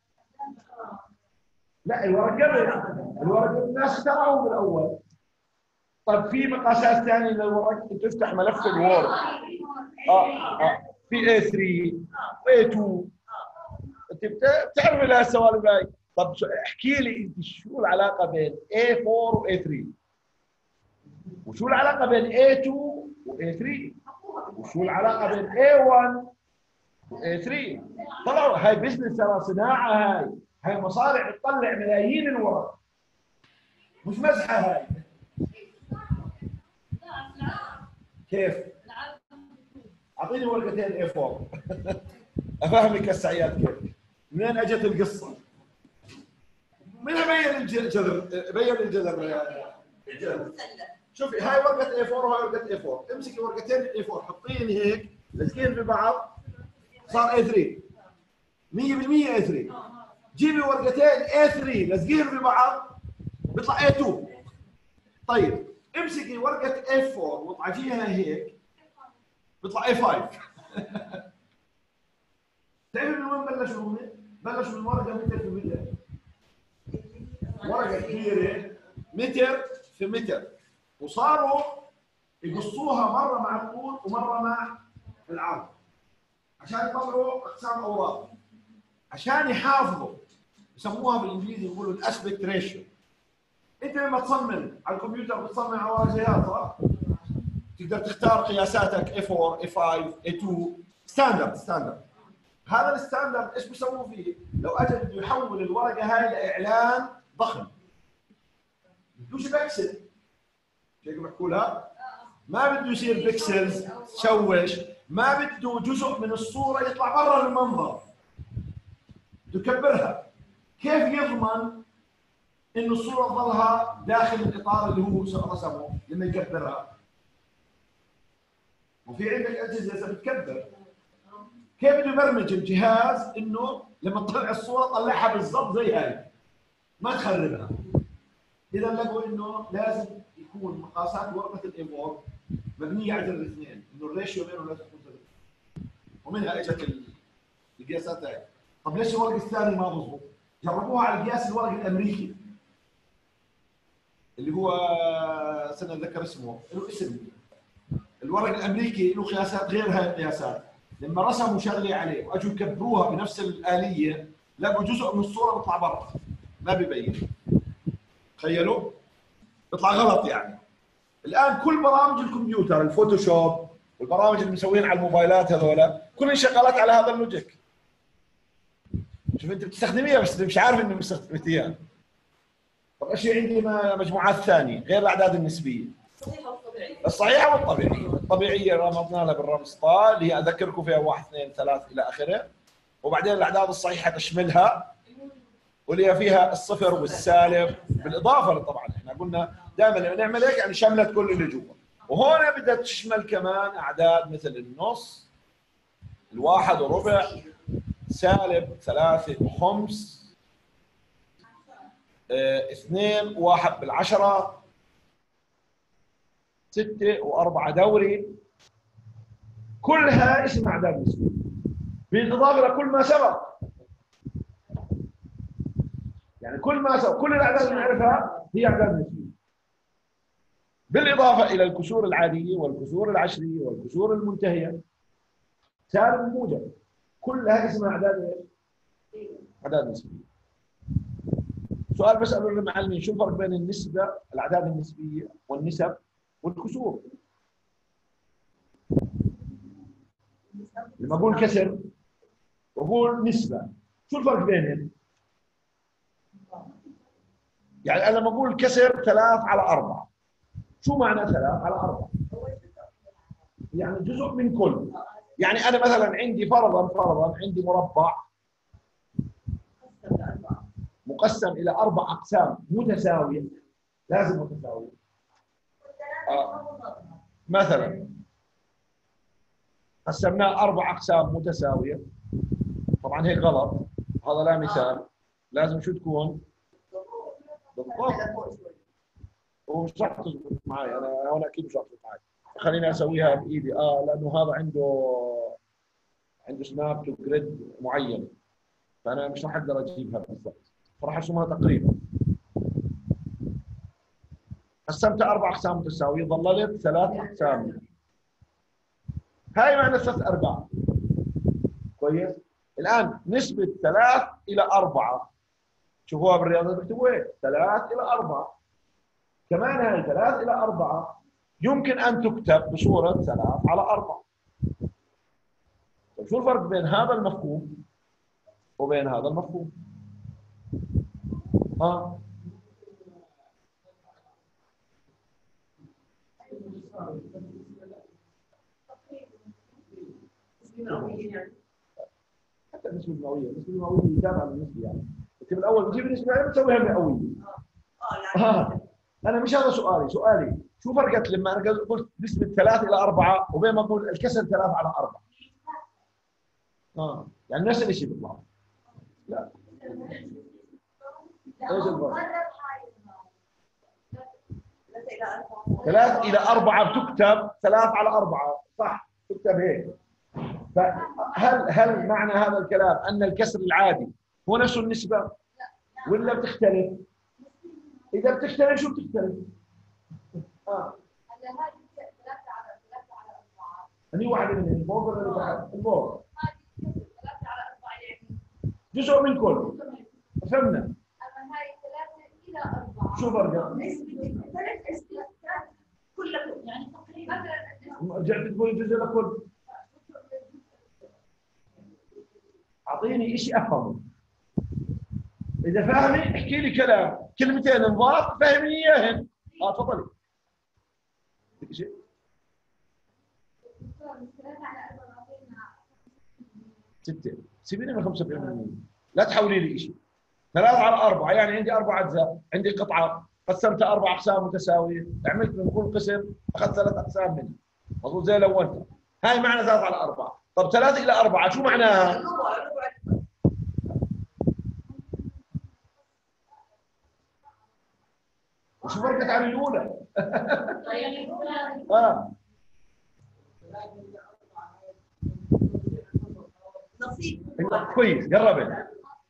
لا الورق قبل الناس اخترعوه بالاول. طيب في مقاسات ثانيه للورق، تفتح ملف الوورد في A3 و A2، انت بتعرف لها السوالف هاي. طب احكي لي انت شو العلاقه بين A4 و A3؟ وشو العلاقه بين A2 و A3؟ وشو العلاقه بين A1 و A3؟ طلعوا هاي بزنس، ترى صناعه، هاي مصانع تطلع ملايين الورق، مش مزحه هاي. كيف؟ اعطيني ورقتين A4 افهمك السعيات كيف. منين اجت القصه؟ من بين الجذر؟ بين الجذر. شوفي هاي ورقه A4 وهاي ورقه A4، امسكي ورقتين A4 حطيهم هيك لازقين في بعض صار A3 100% A3. جيبي ورقتين A3 لازقين في بعض بيطلع A2. طيب امسكي ورقه A4 واطعجيها هيك بيطلع A5. تعرفوا من وين بلشوا هم؟ بلشوا من ورقه متر في متر، ورقه كبيره متر في متر، وصاروا يقصوها مره مع الطول ومره مع العرض عشان يطلعوا اقسام اوراق، عشان يحافظوا. يسموها بالانجليزي يقولوا الاسبكت ريشيو. انت لما تصمم على الكمبيوتر بتصمم على ورقه صح؟ تقدر تختار قياساتك A4 A5 A2 ستاندرد. هذا الستاندرد ايش بيسووا فيه؟ لو اجى بده يحول الورقه هاي لاعلان ضخم بدوش بكسل، هيك بحكوا لها ما بده يصير بيكسلز تشوش، ما بده جزء من الصوره يطلع برا المنظر، بده يكبرها. كيف يضمن انه الصوره تظلها داخل الاطار اللي هو رسمه لما يكبرها. وفي عندك اجهزه بتكبر. كيف بده يبرمج الجهاز انه لما تطلع الصوره طلعها بالضبط زي هاي ما تخربها. اذا لقوا انه لازم يكون مقاسات ورقه الايفور مبنيه على الاثنين، انه الريشيو بينهم لازم تكون زي. ومنها اجت القياسات هاي. طب ليش الورق الثاني ما بظبط؟ جربوها على القياس الورق الامريكي اللي هو سنه ذكر اسمه له اسم. الورق الامريكي له قياسات غير هاي القياسات. لما رسموا شغله عليه واجوا يكبروها بنفس الاليه لقوا جزء من الصوره بيطلع برا ما بيبين. تخيلوا؟ بيطلع غلط يعني. الان كل برامج الكمبيوتر الفوتوشوب والبرامج اللي مسويين على الموبايلات هذولا كلها شغالات على هذا اللوجيك. شوف انت بتستخدميها بس مش عارف انه مستخدمتيها. طب ايش عندي مجموعات ثانيه غير الاعداد النسبيه؟ الصحيحه والطبيعيه. الطبيعيه رمضنا لها بالرمز طا اللي هي اذكركم فيها 1 2 3 الى اخره. وبعدين الاعداد الصحيحه تشملها واللي هي فيها الصفر والسالب بالاضافه طبعا احنا قلنا دائما لما نعمل هيك يعني شملت كل اللي جوا. وهون بدها تشمل كمان اعداد مثل النص، الواحد وربع، سالب 3 وخمس، 2 و1 بالعشرة، 6 و4 دوري. كلها اسمها اعداد نسبيه بالاضافه لكل ما سبق. يعني كل ما سبق كل الاعداد اللي نعرفها هي اعداد نسبيه. بالاضافه الى الكسور العاديه والكسور العشريه والكسور المنتهيه سالب وموجب كلها اسمها اعداد ايش؟ اعداد نسبيه. سؤال بساله للمعلمين شو الفرق بين النسبه الاعداد النسبيه والنسب والكسور؟ لما اقول كسر واقول نسبه شو الفرق بينهم؟ يعني انا لما اقول كسر 3/4 شو معنى 3/4؟ يعني جزء من كل. يعني انا مثلا عندي فرضا عندي مربع مقسم الى 4 اقسام متساويه لازم متساويه. مثلا قسمناه 4 اقسام متساويه طبعا هيك غلط هذا لا مثال. لازم شو تكون؟ بالضبط. ومش راح تزبط معي انا هون اكيد مش راح تزبط معي. خليني اسويها بايدي لانه هذا عنده سناب تو جريد معين فانا مش راح اقدر اجيبها بالضبط فراح ارسمها تقريبا. قسمتها 4 اقسام متساويه ظللت 3 اقسام. هاي معنى 3 ارباع. كويس؟ الان نسبه 3/4 شوفوها بالرياضه بكتبوا هيك 3/4. كمان هاي 3/4 يمكن ان تكتب بصوره 3/4. طيب شو الفرق بين هذا المفهوم وبين هذا المفهوم؟ حتى النسبه المئويه تابعه للنسبه يعني. انت بالاول بتجيب النسبه بتسويها مئويه. انا مش هذا سؤالي شو فرقت لما انا قلت نسبه 3/4 وبين ما اقول الكسر 3/4؟ يعني نفس الشيء بيطلع. لا ايش الفرق؟ 3/4 بتكتب 3/4 صح تكتب هيك. فهل معنى هذا الكلام ان الكسر العادي هو نفسه النسبه ولا بتختلف؟ اذا بتختلف شو بتختلف؟ هني واحده من الفوق ولا اللي تحت؟ الفوق. جزء من كل. فهمنا. اما هاي 3/4 شو فرقها؟ كلكم يعني تقريبا رجعت تقول جزء لكل. اعطيني شيء افهمه. اذا فاهمي احكي لي كلمتين انضاف فهمني اياهن. تفضلي. بدك شيء؟ 6 سيبيني من 75%. لا تحولي لي شيء. 3 على 4 يعني عندي 4 أجزاء، عندي قطعة قسمتها 4 أقسام متساوية، عملت من كل قسم أخذت 3 أقسام منها، مضبوط زي لو أنت هاي معنى 3 على 4. طب 3 إلى 4 شو معناها؟ وش فرقت عن الأولى؟ نصيب كويس قربت.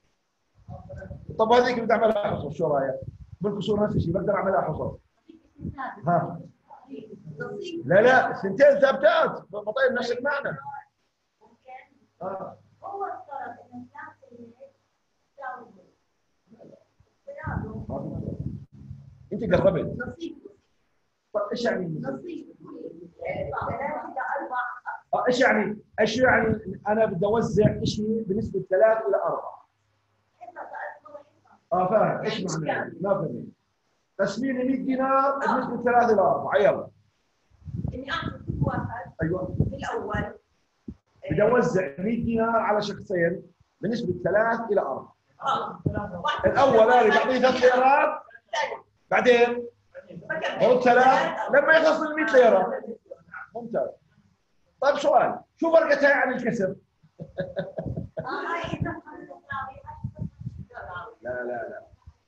طب هذيك بدي اعملها حصص، شو رايك؟ بالكسور نفس الشيء بقدر اعملها حصص. ها لا لا الثنتين ثابتات بطيب نفس المعنى. هو افترض ان انت قربت. نصيب. طيب ايش يعني نصيب 3 إلى 4. ايش يعني؟ ايش يعني انا بدي اوزع شيء بنسبه 3 الى 4؟ فاهم ايش معناه؟ ما فهمت. تسميني 100 دينار بنسبه 3 الى 4 يلا. اني اعطي كل واحد ايوه بالاول بدي اوزع 100 دينار على شخصين بنسبه 3 الى 4. الاول انا بعطيه 3 ليرات بعدين برد 3 لما يخلص ال 100 ليره. ممتاز. طيب سؤال، شو فرقتها عن الكسر؟ لا لا لا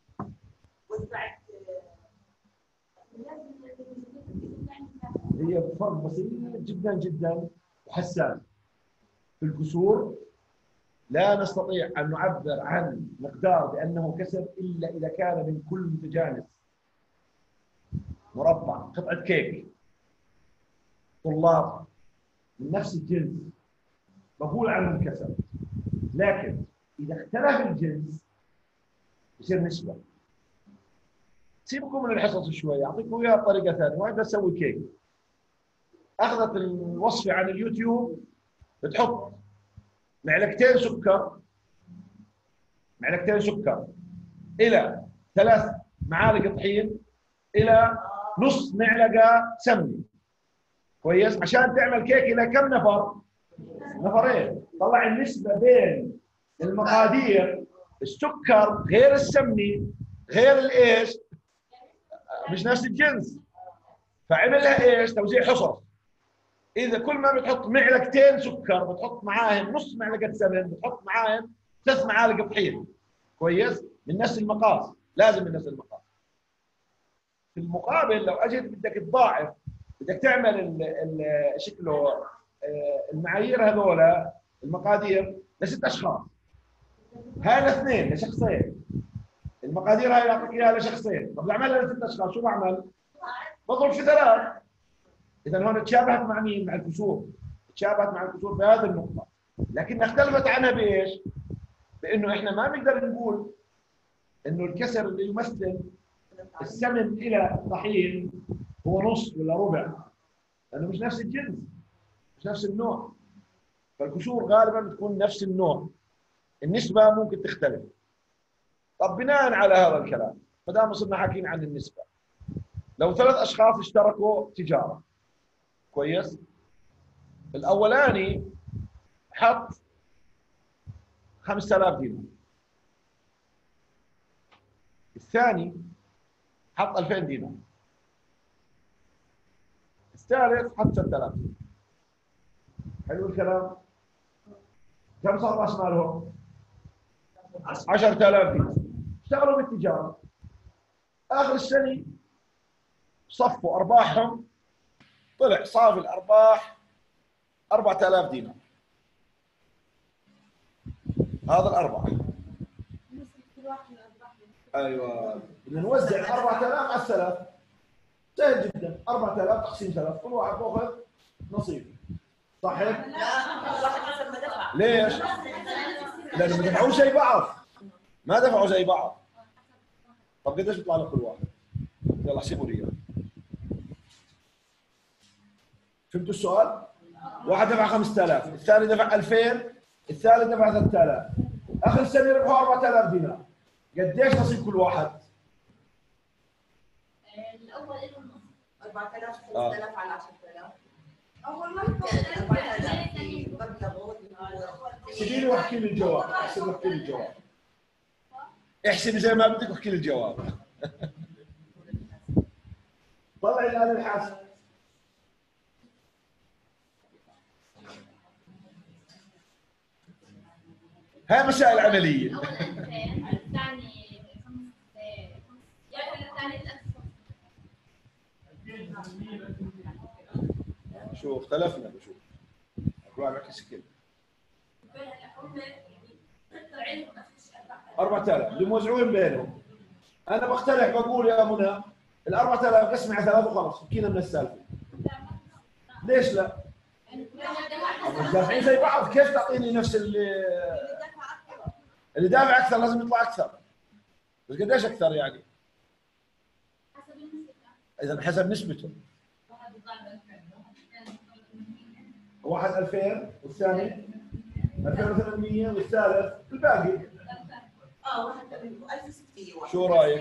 هي فرق بسيط جدا جدا وحساس. في الكسور لا نستطيع أن نعبر عن مقدار بأنه كسر إلا إذا كان من كل متجانس. مربع، قطعة كيك، طلاب من نفس الجنس بقول عنهم كسر. لكن إذا اختلف الجنس يصير نسبة. سيبكم من الحصص شوي، أعطيكم إياها بطريقة ثانية. واحد بسوي كيك، أخذت الوصفة عن اليوتيوب، بتحط معلقتين سكر إلى 3 معالق طحين إلى نص معلقة سمنة. كويس؟ عشان تعمل كيك إلى كم نفر؟ نفرين. طلع النسبة بين المقادير، السكر غير السمنة غير الإيش؟ مش نفس الجنس. فعملها إيش؟ توزيع حصص. إذا كل ما بتحط معلقتين سكر بتحط معاهم نص معلقة سمن، بتحط معاهم 3 معالق طحين. كويس؟ من نفس المقاس، لازم من نفس المقاس. في المقابل لو اجيت بدك تضاعف، بدك تعمل شكله المعايير هذول المقادير ل6 اشخاص، هاي ل2 لشخصين، المقادير هاي بعطيك اياها لشخصين. طب بعملها ل6 اشخاص شو بعمل؟ بضرب في 3. اذا هون تشابهت مع مين؟ مع الكسور. تشابهت مع الكسور في هذه النقطه، لكن اختلفت عنها بايش؟ بانه احنا ما نقدر نقول انه الكسر اللي يمثل السمن الى الطحين هو نص ولا ربع، لانه مش نفس الجنس، مش نفس النوع. فالكسور غالبا بتكون نفس النوع، النسبه ممكن تختلف. طب بناء على هذا الكلام، ما دام صرنا حاكيين عن النسبه، لو 3 اشخاص اشتركوا تجاره، كويس؟ الاولاني حط 5000 دينار، الثاني حط 2000 دينار، الثالث حط 6000 دينار. حلو الكلام؟ كم صار راس مالهم؟ 10000 دينار. اشتغلوا بالتجاره، اخر السنه صفوا ارباحهم، طلع صافي الارباح 4000 دينار. هذا الارباح. ايوه بدنا نوزع 4000 على الثلاث. سهل جدا، 4000 تقسيم 3، كل واحد باخذ نصيب. صح هيك؟ ليش؟ لانه ما دفعوش زي بعض. ما دفعوا زي بعض. طب قديش بيطلع لكل واحد؟ يلا احسبوا لي اياه. فهمتوا السؤال؟ واحد دفع 5000، الثاني دفع 2000، الثالث دفع 3000. اخر السنه ربحوا 4000 دينار. قديش نصيب كل واحد؟ الاول له النص 4000 5000 على 10000. اول ما سيبي لي واحكي لي الجواب، احسب واحكي لي الجواب. احسبي زي ما بدك واحكي لي الجواب. طلعي الآلة الحاسبة. هاي مسائل عملية. أول 2000 الثاني 5 شو اختلفنا بشوف. كل واحد بحكي سكين. 4000 اللي موزعوين بينهم. أنا بقترح بقول يا منى ال 4000 قسمي على 3 وخلص فكينا من السالفة. ليش لا؟ الدافعين زي بعض، كيف تعطيني نفس اللي دافع أكثر لازم يطلع أكثر. بس قديش أكثر يعني؟ إذا حسب نسبته. واحد 2000 والثاني 2800 والثالث الباقي. واحد 1600. شو رايك؟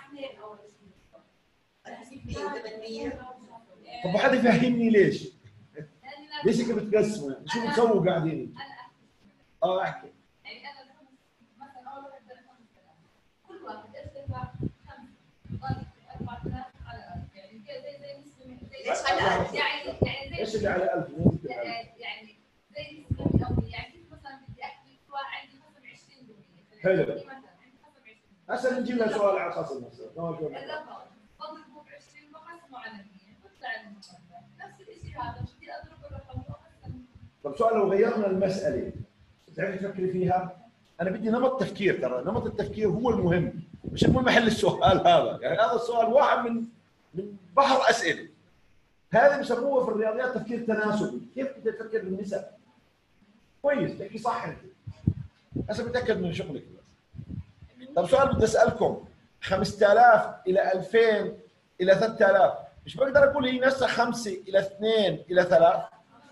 1600 و800. طب حد يفهمني ليش؟ ليش هيك بتقسموا؟ شو بتسووا قاعدين؟ احكي. يعني انا مثلا اول واحد 5000 كل واحد ارتفع 5 4000 على 1000 يعني زي نسبة ليش على 1000؟ يعني ايش اللي على 1000؟ يعني زي نسبة مئوية يعني مثلا بدي احكي عندي خصم 20%. حلو. مثلا عندي خصم 20%. هسه نجيب لها سؤال على الخصم نفسه. الرقم بضربه ب 20 وقسمه على 100 بطلع المقدار. نفس الشيء هذا بدي اضرب الرقم واقسم. طب سؤال لو غيرنا المسألة تعرفي تفكري فيها؟ أنا بدي نمط تفكير، ترى نمط التفكير هو المهم، مش المهم حل السؤال هذا، يعني هذا السؤال واحد من بحر أسئلة. هذا بسموه في الرياضيات تفكير تناسبي، كيف بدك تفكر بالنسب؟ كويس، تحكي صح أنت. هسه بتأكد من شغلك بس. طب سؤال بدي أسألكم 5000 إلى 2000 إلى 3000 مش بقدر أقول هي نفسها 5 إلى 2 إلى 3؟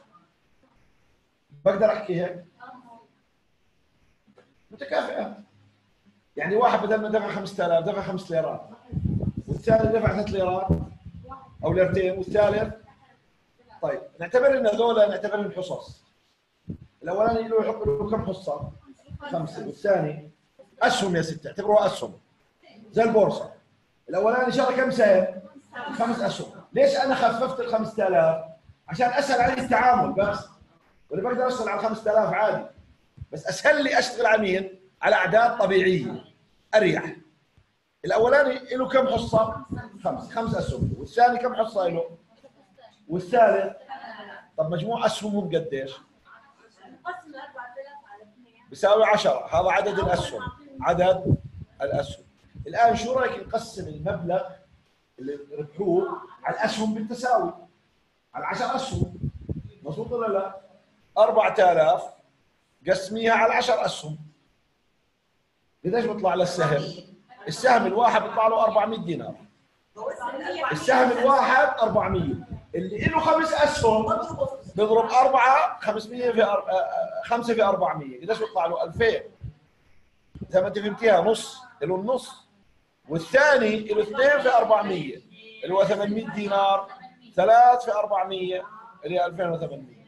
بقدر أحكي هيك؟ متكافئة. يعني واحد بدل ما دفع 5000 دفع 5 ليرات والثاني دفع 3 ليرات أو ليرتين والثالث. طيب نعتبر إن هذول نعتبرهم حصص. الأولاني له يحط له كم حصة؟ 5 والثاني أسهم يا ستة اعتبروها أسهم زي البورصة. الأولاني شرى كم سهم؟ 5 أسهم. ليش أنا خففت ال 5000؟ عشان أسهل علي التعامل بس. وأنا بقدر أشتغل على 5000 عادي. بس اسهل لي اشتغل على مين؟ على اعداد طبيعيه اريح. الاولاني له كم حصه؟ 5 اسهم، والثاني كم حصه له؟ والثالث طب مجموع اسهمهم قديش؟ بيساوي 10. هذا عدد الاسهم، عدد الاسهم. الان شو رايك نقسم المبلغ اللي ربحوه على الاسهم بالتساوي؟ على 10 اسهم، مضبوط ولا لا؟ 4000 قسميها على 10 اسهم. قديش بيطلع للسهم؟ السهم الواحد بيطلع له 400 دينار. السهم الواحد 400. اللي له 5 اسهم بيضرب 4 500 في 5 في 400 قديش بيطلع له؟ 2000. زي ما انت فهمتيها نص، له النص. والثاني له 2 في 400 اللي هو 800 دينار. 3 في 400 اللي هي 2800.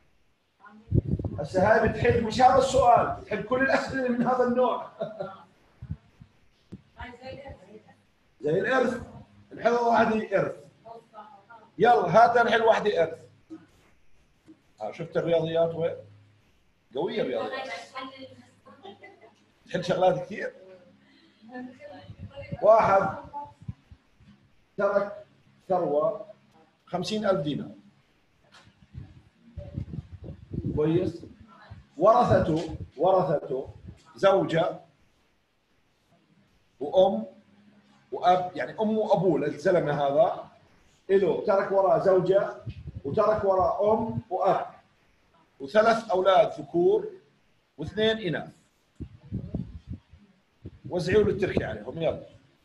هسه هاي بتحل مش هذا السؤال، بتحل كل الاسئله من هذا النوع. زي الارث، نحل واحده ارث. يلا هات نحل واحده ارث. شفت الرياضيات وين؟ قويه الرياضيات. تحل شغلات كثير. واحد ترك ثروه 50,000 دينار. كويس؟ ورثته زوجة وأم وأب، يعني أم وأبوه للزلمة هذا. له ترك وراء زوجة وترك وراء أم وأب و3 أولاد ذكور و2 إناث. وزعوا له التركة عليهم يلا.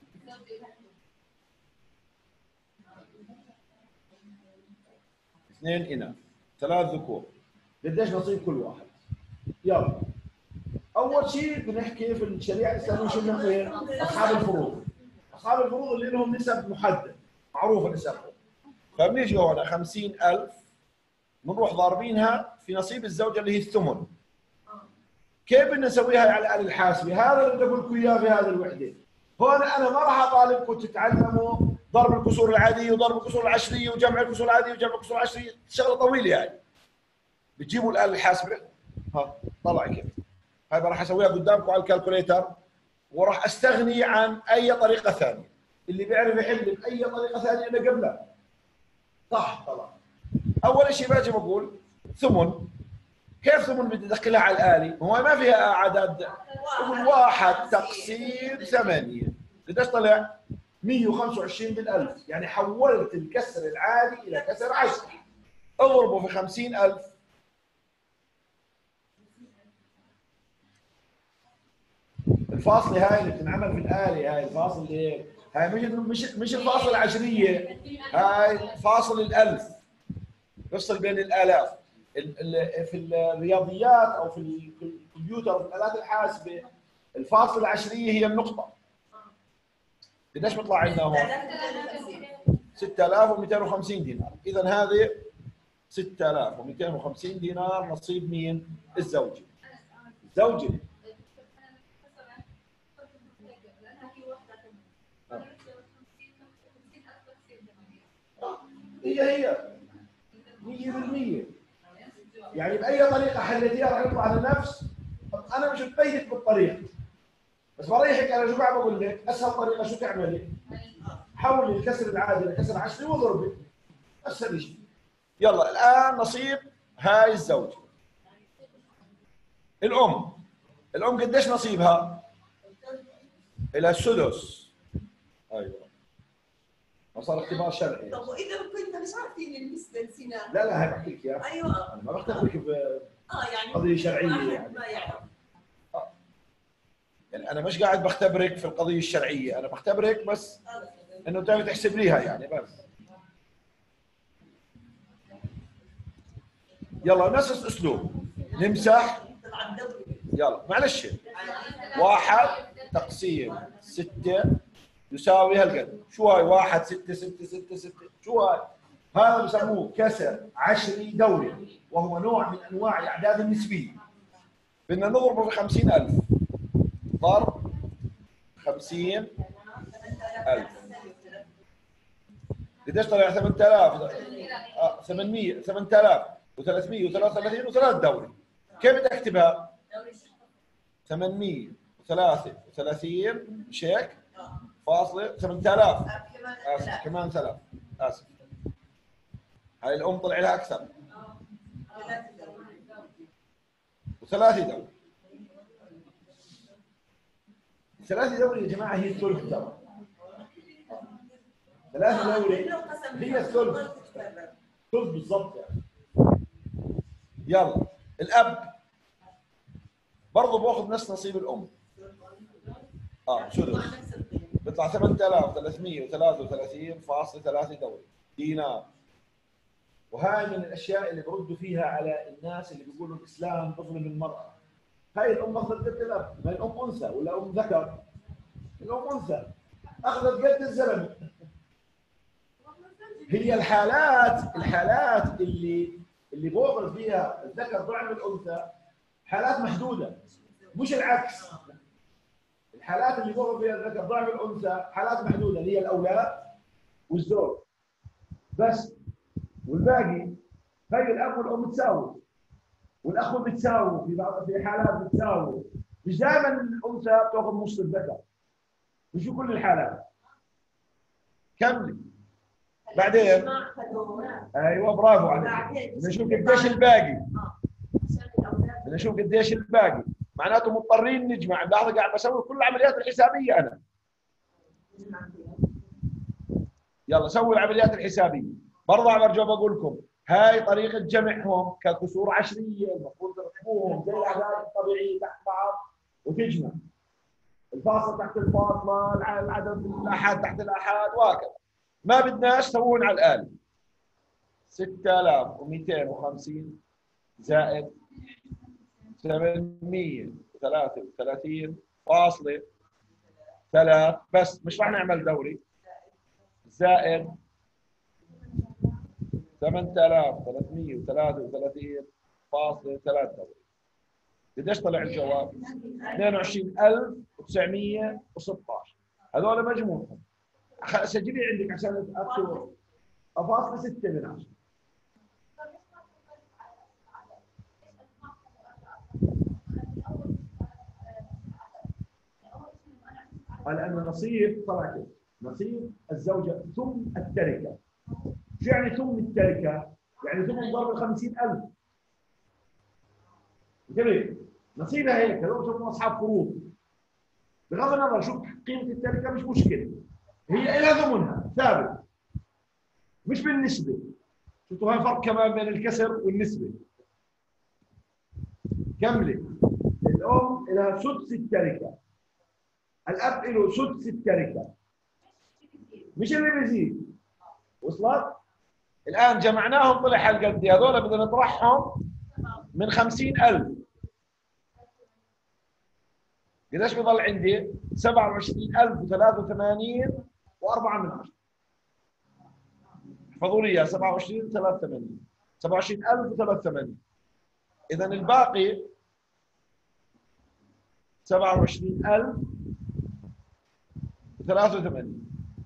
2 إناث 3 ذكور. قديش نصيب كل واحد؟ يلا. اول شيء بنحكي في الشريعه الاسلاميه شو بنحكي؟ اصحاب الفروض. اصحاب الفروض اللي لهم نسب محدد معروفه نسبهم. فبنيجي هون 50,000 بنروح ضاربينها في نصيب الزوجه اللي هي الثمن. كيف بدنا نسويها على الآلة الحاسبة؟ هذا اللي بدي أقول لكم إياه في هذه الوحدة. هون أنا ما راح أطالبكم تتعلموا ضرب الكسور العادية وضرب الكسور العشرية وجمع الكسور العادية وجمع الكسور العشرية، شغلة طويلة يعني. بتجيبوا الآلة الحاسبة، ها طلع كيف. هاي راح أسويها قدامكم على الكالكوليتر، وراح أستغني عن أي طريقة ثانية. اللي بيعرف يحل بأي طريقة ثانية أنا قبلها. صح طبعا. أول شيء باجي بقول ثمن. كيف ثمن بدي أدخلها على الآلة؟ هو ما فيها أعداد. بقول 1 تقسيم 8. قديش طلع؟ 125 بالألف، يعني حولت الكسر العادي إلى كسر 10. اضربه في 50,000. الفاصلة هاي اللي بتنعمل في الآلة، هاي الفاصل ايه؟ هاي مش الفاصل العشرية، هاي فاصل الألف. بفصل بين الآلاف. في الرياضيات أو في الكمبيوتر وفي الآلات الحاسبة الفاصل العشرية هي النقطة. قديش بيطلع عندنا هون؟ 6250 دينار. إذا هذه 6250 دينار نصيب مين؟ الزوجة. الزوجة. هي 100%. يعني بأي طريقة حليتيها راح يطلع على نفس. أنا مش متبيت بالطريقة، بس بريحك. أنا شو قاعد بقول لك؟ أسهل طريقة شو تعملي؟ حولي الكسر العادي لكسر عشري واضربي. أسهل شيء. يلا الآن نصيب هاي الزوجة. الأم قديش نصيبها؟ إلى السدس. أيوه. صار اختبار شرعي. طب واذا كنت مش عارفين بالنسبه لسنان؟ لا هاي بحكي لك اياها. ايوه. انا ما بختبرك يعني قضيه شرعيه يعني. ما يعرف. يعني انا مش قاعد بختبرك في القضيه الشرعيه، انا بختبرك بس انه تعرف تحسب ليها يعني بس. يلا نفس الاسلوب نمسح. يلا معلش. 1 تقسيم 6 يساوي هالقد. شو هاي؟ 1 6 6 6 6. شو هاي؟ هذا بسموه كسر عشري دوري، وهو نوع من انواع الاعداد النسبيه. بدنا نضربه في 50,000. ضرب 50,000. قديش طلع؟ 8,000. 8,333 وثلاث دوري. كيف بدي اكتبها؟ 833 مش هيك؟ فاصلة 8,000. آسف كمان 3. آسف. هاي الأم طلع لها أكثر. وثلاثة دوري. ثلاثة دوري يا جماعة هي الثلث ترى. 3 دوري هي الثلث. ثلث بالضبط يعني. يلا الأب برضه باخذ نفس نصيب الأم. سدس. بيطلع 8,333.3 دوري دينار. وهاي من الاشياء اللي بردوا فيها على الناس اللي بيقولوا الاسلام بظلم المراه. هاي الام اخذت قد الاب، ما الام انثى ولا ام ذكر؟ الام انثى اخذت قد الزلمه. هي الحالات اللي بوقف فيها الذكر ضعف الانثى حالات محدوده، مش العكس. الحالات اللي بوقف فيها الذكر ضعف الانثى حالات محدوده، اللي هي الاولاد والزوج بس. والباقي هي الاب والام تساوي، والاخوه بتساوي، في حالات بتساوي. مش دائما الانثى بتاخذ نص الذكر، مش في كل الحالات. كملي بعدين. ايوه برافو عليك. نشوف قديش الباقي. نشوف قديش الباقي. معناته مضطرين نجمع. لحظه قاعد بسوي كل العمليات الحسابيه انا. يلا سوي العمليات الحسابيه. برضه برجع بقول لكم هاي طريقه جمعهم ككسور عشريه، المفروض تركبوهم زي الاعداد الطبيعيه تحت بعض وتجمع. الفاصل تحت الفاصله، العدد الاحاد تحت الاحاد وهكذا. ما بدناش سوون على الآلة. 6,250 زائد 833.3 بس، مش راح نعمل دوري. زائد 8,333.3 دوري. قديش طلع الجواب؟ 22916. هذول مجموعهم. سجلي عندك عشان اكتب 0.6 من 10. لأن النصيب طلع كده، نصيب الزوجة ثم التركة. شو يعني ثم التركة؟ يعني ثم ضرب 50,000. جميل. نصيبها هيك، هذول بسموهم أصحاب فروض. بغض النظر شو قيمة التركة مش مشكلة. هي لها ثمنها ثابت. مش بالنسبة. شفتوا هاي فرق كمان بين الكسر والنسبة. كملي. الأم لها سدس التركة. الأب له سدس التركة. مش اللي بيزيد. وصلت؟ الآن جمعناهم طلع حلقة دي، هذول بدنا نطرحهم من 50,000. قديش بضل عندي؟ 27,083 و4 من 10. احفظوا لي اياه 27,83 27,083. إذا الباقي 27,083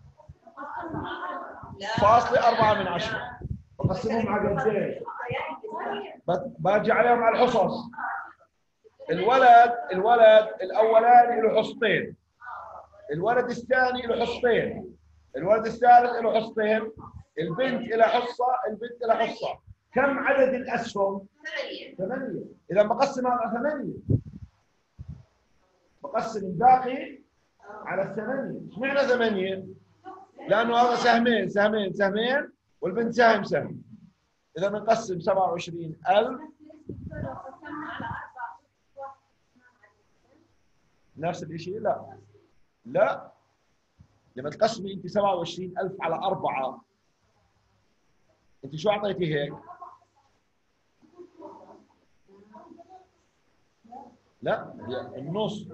فاصلة 4 من 10. بقسمهم على قديش؟ باجي عليهم على الحصص. الولد الاولاني له حصتين، الولد الثاني له حصتين، الولد الثالث له حصتين، البنت لها حصه، البنت لها حصه. كم عدد الاسهم؟ 8. اذا بقسم على 8، بقسم الباقي على 8. اشمعنى 8؟ لانه هذا سهمين سهمين سهمين والبنت سهم سهم. اذا بنقسم 27,000 نفس الشيء. لا لما تقسمي انت 27,000 على 4، انت شو اعطيتي هيك؟ لا هي النص.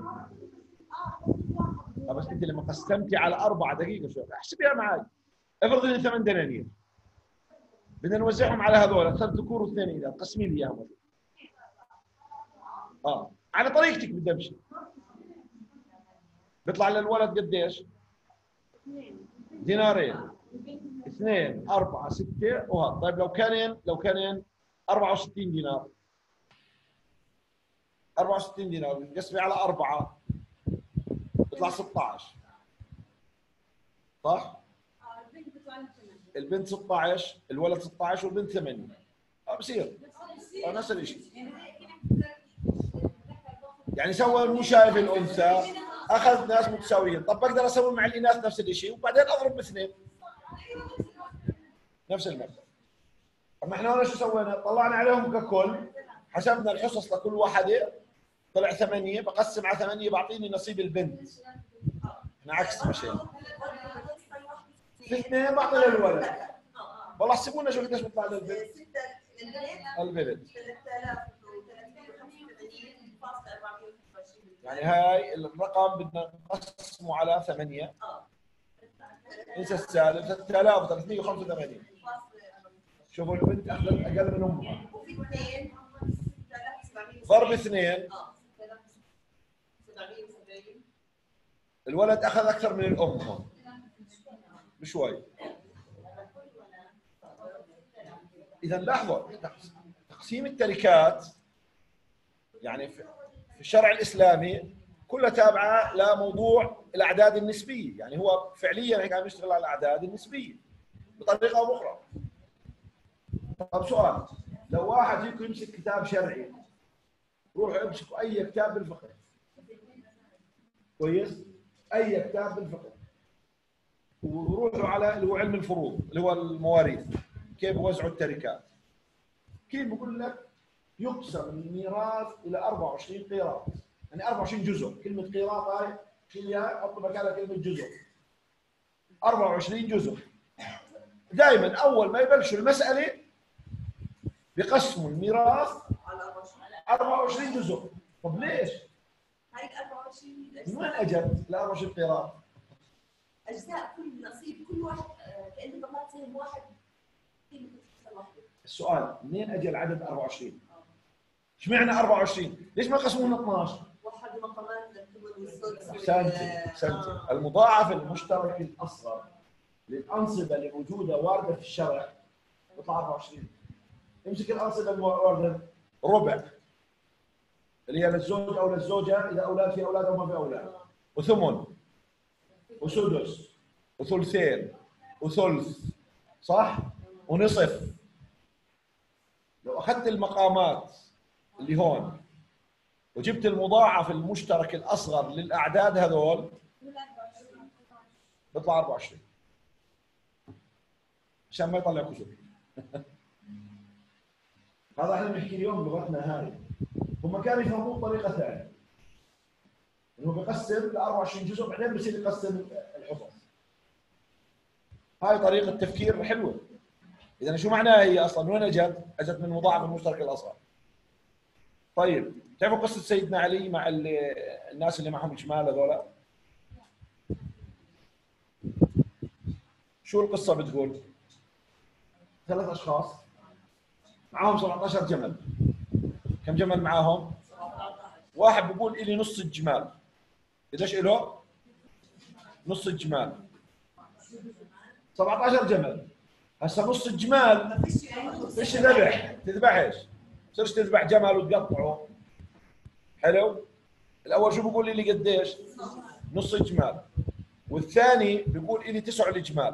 بس انت لما قسمتي على 4 دقيقه شو احسبيها معي. افرض اني 8 دنانير بدنا نوزعهم على هذول 3 ذكور و2 اناث، قسمي لي اياهم. على طريقتك بدي امشي. بيطلع للولد قديش؟ 2 2 4 6 وهذا. طيب لو كان 64 دينار، 64 دينار نقسمه على 4 بيطلع 16. صح؟ البنت 16، الولد 16 والبنت 8. بصير نفس الشيء. يعني سوى المشايف الانثى، اخذ ناس متساويين. طب بقدر اسوي مع الاناث نفس الشيء وبعدين اضرب باثنين نفس المبدا. اما احنا هون شو سوينا؟ طلعنا عليهم ككل، حسبنا الحصص لكل واحده طلع 8، بقسم على 8 بعطيني نصيب البنت. احنا عكس مشينا. في 2 بعطي للولد. والله احسبوا لنا شو قديش بيطلع للبنت. البنت يعني هاي الرقم بدنا نقسمه على 8. انسى السالب 3,385. شوفوا البنت اخذت اقل من امها. ضرب 2. الولد اخذ اكثر من الام بشوي. اذا لاحظوا تقسيم التركات يعني في الشرع الاسلامي كلها تابعه لموضوع الاعداد النسبيه. يعني هو فعليا هيك عم يشتغل على الاعداد النسبيه بطريقه او باخرى. طب سؤال، لو واحد فيكم يمسك كتاب شرعي، روحوا امسكوا اي كتاب بالفقه، كويس؟ اي كتاب بالفقه، وروحوا على اللي هو علم الفروض اللي هو المواريث، كيف بوزعوا التركات. كيف بقول لك يقسم الميراث الى 24 قيراط، يعني 24 جزء. كلمه قيراط هاي شيلها حط مكانها كلمه جزء. 24 جزء. دائما اول ما يبلشوا المساله بقسموا الميراث على 24 جزء. طب ليش؟ هاي 24 من وين اجت ال 24 قيراط؟ اجزاء كل نصيب كل واحد كانه بقات سهم واحد. السؤال منين اجى العدد 24؟ اشمعنى 24؟ ليش ما قسموهم 12؟ وحد مقامات للثمن والسدس. احسنتي. المضاعف المشترك الاصغر للانصبه اللي موجوده وارده في الشرع بيطلع 24. امسك الانصبه الوارده ربع اللي هي للزوج او للزوجه اذا اولاد في اولاد او ما في اولاد، وثمن وسدس وثلثين وثلث، صح؟ ونصف. لو اخذت المقامات اللي هون وجبت المضاعف المشترك الاصغر للاعداد هذول بيطلع 24 عشان ما يطلع كسر. هذا احنا بنحكي اليوم بلغتنا هاي. هم كانوا يفهموه بطريقه ثانيه، انه بيقسم ل 24 جزء بعدين بصير يقسم الحصص. هاي طريقه تفكير حلوه. اذا شو معناها هي اصلا؟ وين اجت؟ اجت من مضاعف المشترك الاصغر. طيب تعرفوا قصه سيدنا علي مع الناس اللي معهم الجمال هذولا؟ شو القصه بتقول؟ 3 اشخاص معاهم 17 جمل. كم جمل معاهم؟ واحد بيقول إلي نص الجمال. قديش إله؟ نص الجمال. 17 جمل. هسه نص الجمال فيش ذبح، تذبحش. صرش تذبح جمل وتقطعه. حلو؟ الأول شو بيقول إلي قديش؟ نص الجمال. والثاني بيقول إلي 9 الجمال.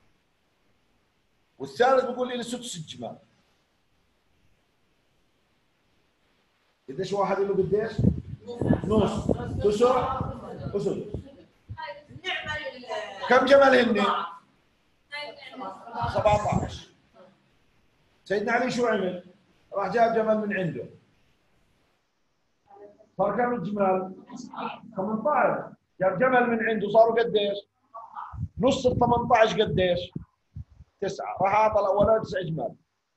والثالث بيقول إلي 6 الجمال. قديش واحد له قديش؟ نص 9 وسدس. كم جمل هن؟ 17. سيدنا علي شو عمل؟ راح جاب جمل من عنده. صار كم الجمال؟ 18. جاب جمل من عنده صاروا قديش؟ نص ال 18 قديش؟ 9. راح اعطى الاولاد 9 جمال.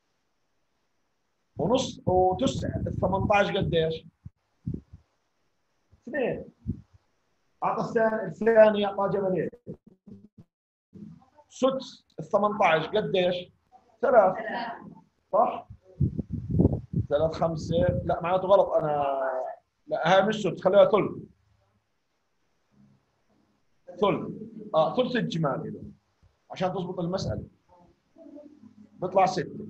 ونص وتسع ال 18 قديش؟ 2. اعطى الثاني اعطاه جملين. سدس ال 18 قديش؟ 3. صح؟ 3 5 لا معناته غلط انا. لا هاي مش سدس، خليها ثلث. ثلث. ثلث الجمال له عشان تضبط المسألة. بيطلع 6.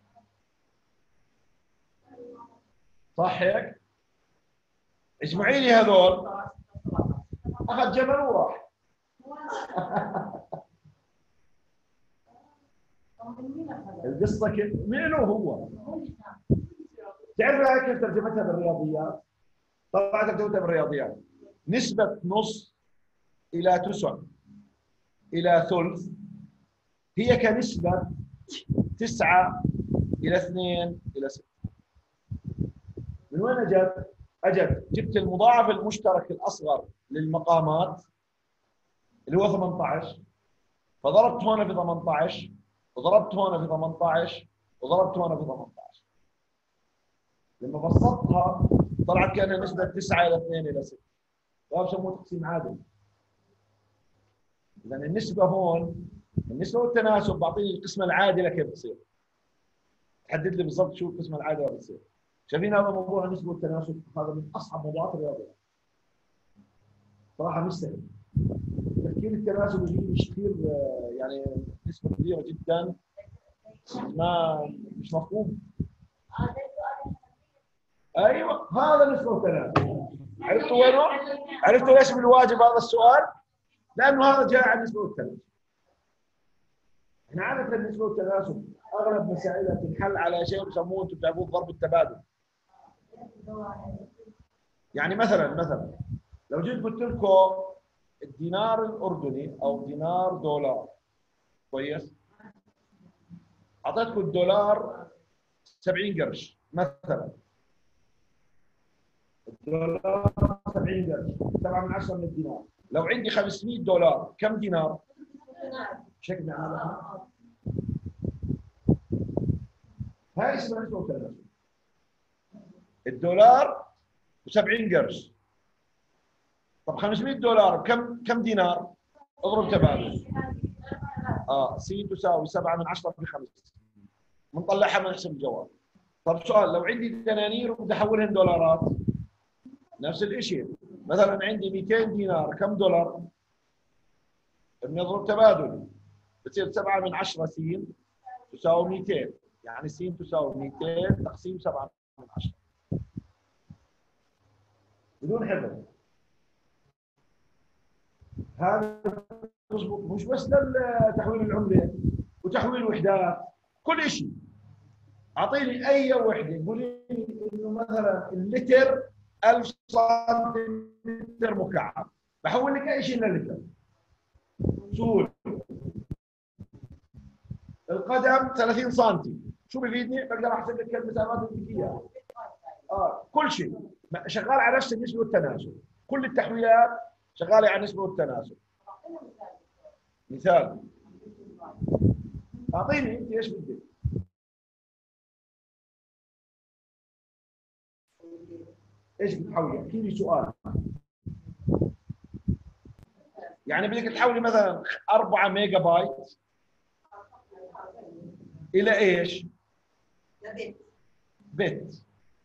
صح هيك؟ اجمعي لي هذول. اخذ جمل وراح. القصه مين هو؟ تعرف هاي كيف ترجمتها بالرياضيات؟ طلعت ترجمتها بالرياضيات. نسبة نص إلى 9 إلى ثلث هي كنسبة 9 إلى 2 إلى 6. من وين اجت؟ جبت المضاعف المشترك الاصغر للمقامات اللي هو 18، فضربت هون في 18 وضربت هون في 18 وضربت هون في 18. لما بسطها طلعت كانها نسبه 9 الى 2 الى 6. وهذا بسموه تقسيم عادل. اذا النسبه هون، النسبه والتناسب بعطيني القسمه العادله كيف بتصير. تحدد لي بالضبط شو القسمه العادله بتصير. شايفين هذا موضوع النسبة والتناسب؟ هذا من أصعب موضوعات الرياضيات. صراحة مش سهل. تفكير التناسب مش كثير، يعني نسبة كبيرة جدا مش مفهوم. أيوه هذا النسبة والتناسب. عرفتوا وينه؟ عرفتوا ليش بالواجب هذا السؤال؟ لأنه هذا جاء عن النسبة والتناسب. احنا عادة النسبة والتناسب أغلب مسائلها تنحل على شيء بسموه أنتم بتعرفوه ضرب التبادل. يعني مثلا لو جيت قلت لكم الدينار الاردني او دينار دولار، كويس؟ اعطيتكم الدولار 70 قرش مثلا. الدولار 70 قرش 7/10 من الدينار. لو عندي 500 دولار كم دينار؟ شكل نعملها. هاي اسمها نسبة وتناسب. الدولار ب70 قرش. طب 500 دولار كم دينار؟ اضرب تبادل. س تساوي 7/10 في 5. بنطلعها بنحسب الجواب. طب سؤال، لو عندي دنانير وبدي احولهن دولارات نفس الشيء، مثلا عندي 200 دينار كم دولار؟ بنضرب تبادل بتصير 7 من 10 س تساوي 200، يعني س تساوي 200 تقسيم 7 من 10 بدون حفظ. هذا مضبوط، مش بس لتحويل العمله وتحويل الوحدات، كل شيء. اعطيني اي وحده قولي لي انه مثلا اللتر 1000 سنتيمتر مكعب، بحول لك اي شيء للتر. سول القدم 30 سم، شو بفيدني؟ بقدر احسب لك المسافات اللي بدك اياها. كل شيء شغال على نفس النسبه والتناسب، كل التحويلات شغاله على النسبه والتناسب. مثال، اعطيني انت ايش بدك؟ ايش بتحولي؟ احكي لي سؤال. يعني بدك تحولي مثلا 4 ميجا بايت الى ايش؟ بت.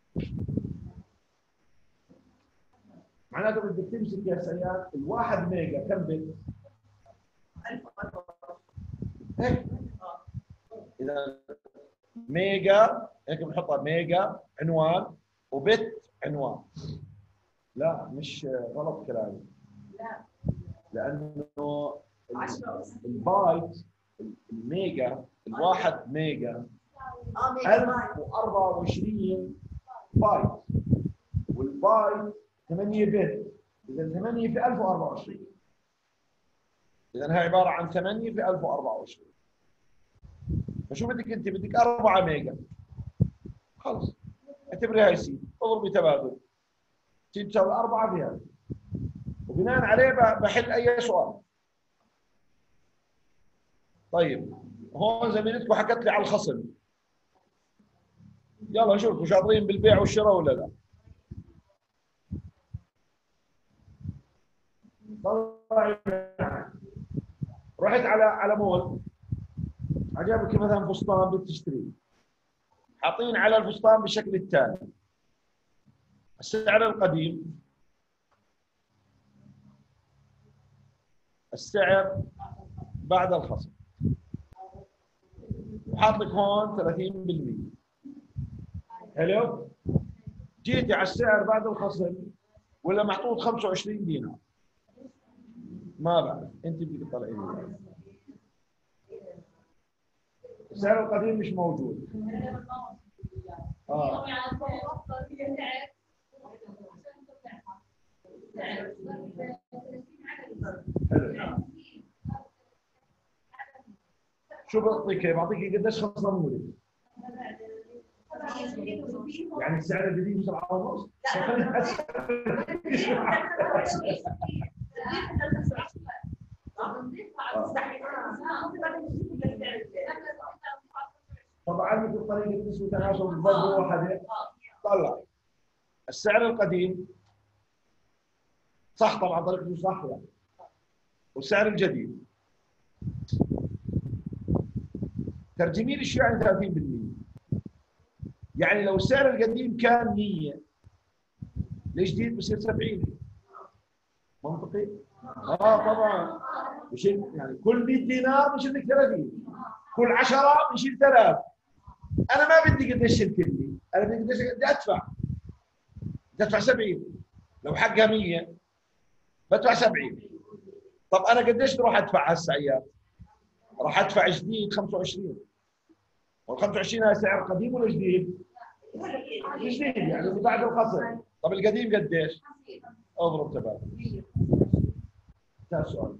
معناته بدك تمسك يا سياد ال1 ميجا كم بت؟ 1000. هيك. اذا ميجا هيك بنحطها ميجا عنوان وبت عنوان. لا مش غلط كلامي. لا. لانه البايت الميجا ال1 ميجا 1024 بايت، والبايت 8 بت، اذا 8 في 1024، اذا هي عباره عن 8 في 1024. فشو بدك انت؟ بدك 4 ميجا، خلص اعتبريها هي سي، اضربي تبادل، سي تساوي 4 فيها، وبناء عليه بحل اي سؤال. طيب هون زميلتكم حكت لي على الخصم، يلا شوفوا شاطرين بالبيع والشراء ولا لا؟ رحت على مول، عجبك مثلا فستان بتشتريه، حاطين على الفستان بالشكل التالي: السعر القديم، السعر بعد الخصم، وحاط لك هون 30%. حلو؟ جيتي على السعر بعد الخصم ولا محطوط 25 دينار؟ ما بعرف، انت بدك تطلعي لي. السعر القديم مش موجود. حلو. شو بعطيك؟ بعطيك قديش خصموا لي؟ يعني السعر الجديد 7.5؟ طبعا مثل طريقه اسمه تناسب الضرب واحده. طلع السعر القديم صح، طبعا طريقته صح يعني. والسعر الجديد ترجمي لي شو يعني 30%. يعني لو السعر القديم كان 100 الجديد بصير 70. منطقي؟ طبعا بشيل، يعني كل 100 دينار بشيل لك 30، كل 10 بشيل 3. انا ما بدي قديش شلت لي، انا بدي قديش بدي ادفع. بدي ادفع 70. لو حقها 100 بدفع 70. طب انا قديش بروح ادفع هسه ايام؟ راح ادفع جديد 25. وال 25 هذا سعر قديم ولا جديد؟ جديد يعني بعد الخصم. طب القديم قديش؟ اضرب تبادل. انتهى السؤال.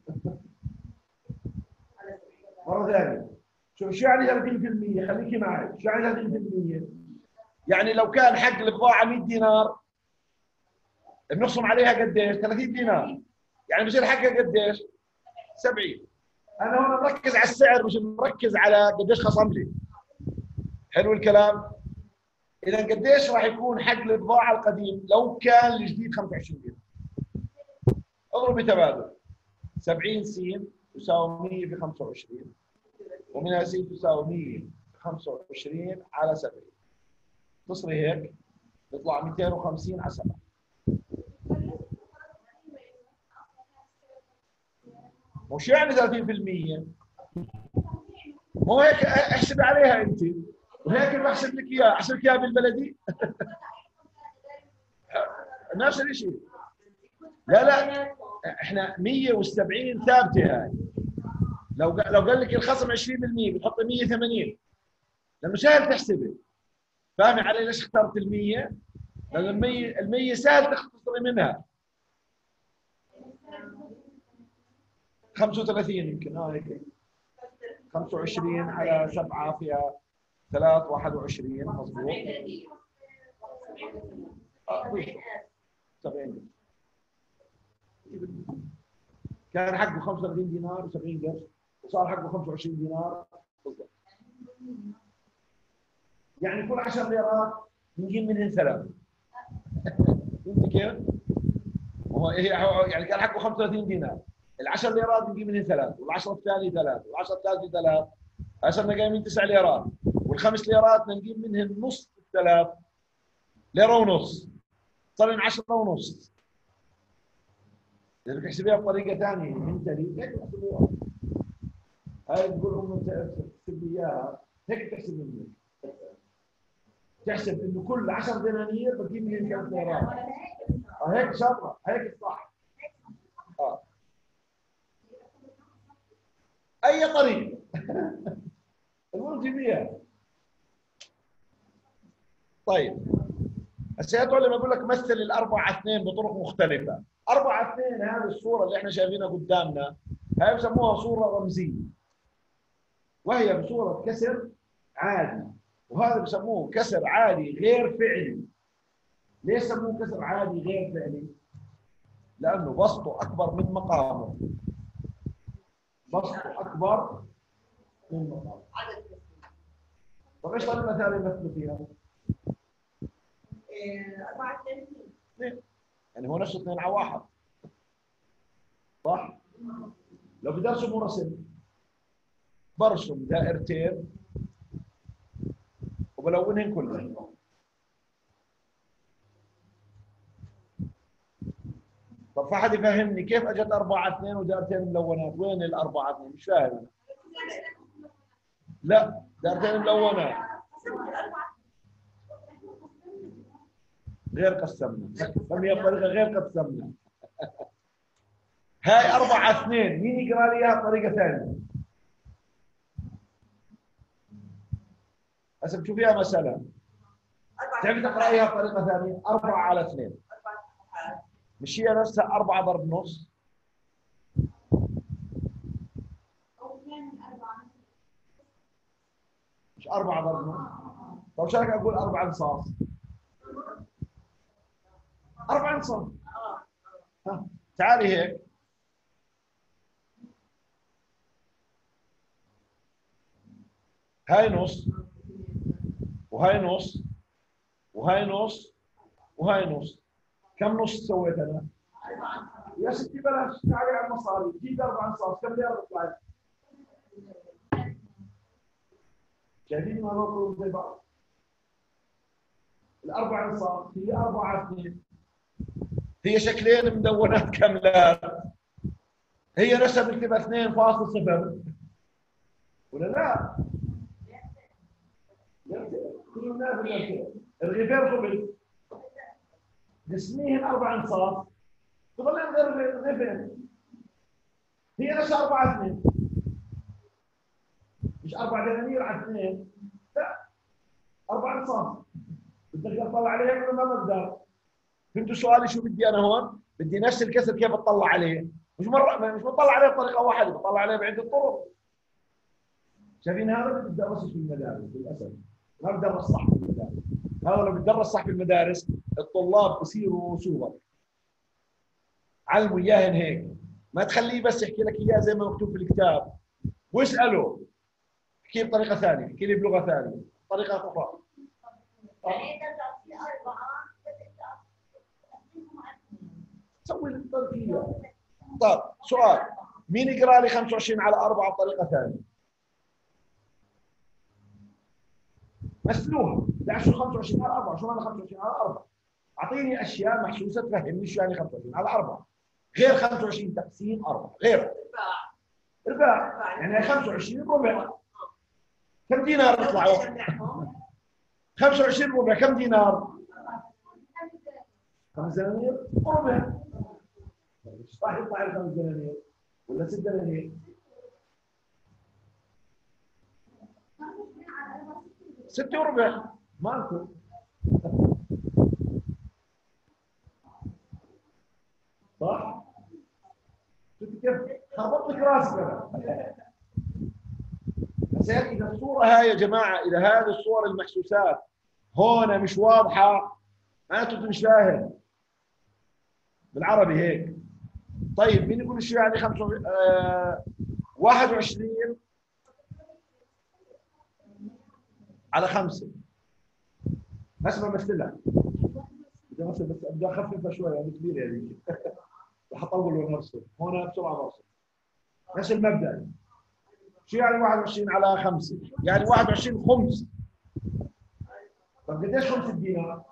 مرة ثانية، شو يعني 30%؟ خليكي معي، شو يعني 30%؟ يعني لو كان حق البضاعة 100 دينار بنخصم عليها قديش؟ 30 دينار. يعني بصير حقها قديش؟ 70. انا هون مركز على السعر مش مركز على قديش خصم لي. حلو الكلام؟ اذا قديش راح يكون حق البضاعة القديم لو كان الجديد 25 دينار؟ اضربي تبادل. 70 س تساوي 100 في 25، ومنها س تساوي 100 في 25 على 70. تصري هيك بيطلع 250 على 7. وش يعني 30%؟ مو هيك احسب عليها انت، وهيك بحسب لك اياها، احسب لك اياها بالبلدي. نفس الشيء. لا احنا 170 ثابته هاي. لو قال لك الخصم 20% بتحط 180 لانه سهل تحسبه. فاهمي علي ليش اخترت ال 100؟ لان ال 100 سهل تختصري منها. 35 يمكن هيك. 25 على 7 فيها 3 21 مضبوط. 70 كان حقه 35 دينار و70 قرش وصار حقه 25 دينار بالضبط. يعني كل 10 ليرات نجيب منهن 3. فهمت كيف؟ يعني كان حقه 35 دينار، ال10 ليرات نجيب منهن 3 وال10 الثاني 3 وال10 الثالث 3. هسه بدنا جايبين 9 ليرات وال5 ليرات نجيب منهن نص ال3 ليره ونص، صار لنا 10 ونص. إذا بدك تحسبيها بطريقة ثانية منتلي هيك تحسبوها. هاي بقول لهم انت تحسب لي اياها هيك تحسب منك. تحسب انه كل 10 دنانير بجيب منهم 3 ليرات. هيك شاطرة، هيك صح. اي طريقة. المهم جيبيها. طيب هسه هتقول لما اقول لك مثل الأربعة 2 بطرق مختلفة. 4 2 هذه الصورة اللي احنا شايفينها قدامنا هاي بسموها صورة رمزية، وهي بصورة كسر عادي، وهذا بسموه كسر عادي غير فعلي. ليش سموه كسر عادي غير فعلي؟ لأنه بسطه أكبر من مقامه. بسطه أكبر من مقامه. طيب ايش طريقة ثانية نمثل فيها؟ 4 2 يعني هو نفسه 2 على 1 صح؟ لو بدي ارسم رسم برسم دائرتين وبلونهن كلهن. طب فحد يفهمني كيف اجت 4 2 ودائرتين ملونات؟ وين ال4 2؟ مش فاهم. لا دائرتين ملونات غير قسمنا، سميها بطريقه غير قسمنا. هاي 4 2 مين يقرا لي اياها بطريقه ثانيه؟ هسه بتشوفيها مثلا تعرفي تقرايها بطريقه ثانيه؟ 4 على 2 مش هي نفسها 4 ضرب نص؟ مش 4 ضرب نص؟ طب شو رايك اقول 4 انصاص؟ 4 انصاص. ها تعالي هيك. هاي نص وهاي نص وهاي نص وهاي نص. كم نص سويت انا؟ يا ستي بلاش تعالي على المصاري، جيب 4 انصاص كم ليره بتطلع؟ شايفين ما هو زي بعض؟ الأربع انصاص هي 4 2 هي شكلين مدونات كاملات. هي نفسها بنكتبها 2.0 ولا لا؟ كل الناس الرغيفين خبز نسميهم 4 انصاص تظلين غير رغيفين. هي نفسها 4 2 مش 4 دنانير على 2، لا 4 انصاص. بدك تطلع عليها ولا ما بقدر؟ فهمتوا سؤالي شو بدي انا هون؟ بدي نفس الكسر كيف اطلع عليه؟ مش بطلع عليه بطريقه واحده، بطلع عليه بعده طرق. شايفين هذا اللي بتدرس في المدارس للاسف، ما بدرس صح في المدارس. هذا لو بتدرس صح في المدارس الطلاب بصيروا سوبر. علموا اياهن هيك، ما تخليه بس يحكي لك اياه زي ما مكتوب في الكتاب واساله. احكي بطريقه ثانيه، احكي لي بلغه ثانيه، طريقه اخرى. سوي التركيبه. طيب سؤال، مين يقرا لي 25 على 4 بطريقه ثانيه؟ مثلوها 11 25 على 4 شو معنى 25 على 4 اعطيني اشياء محسوسه تفهمني شو يعني 25 على 4 غير 25 تقسيم 4 غير رباع يعني 25 ربع كم دينار يطلعوا 25 ربع كم دينار 5 دنانير ربع ايش راح يطلع ال 5 دنانير ولا 6 دنانير 6 وربع مالكم صح؟ شفت كيف؟ خبطت لك راسك انا. بس اذا الصوره هاي يا جماعه، اذا هذه الصور المحسوسات هون مش واضحه معناته انت مش فاهم. بالعربي هيك. طيب مين يقول شو يعني 21 على 5 هسه بمثلها. بدي امثل بس بدي اخففها شوي يعني كبيره يعني رح اطول ونرسم هون بسرعه برسم. نفس المبدا. شو يعني 21 على 5؟ يعني 21 خمس. طب قديش خمس الدينار؟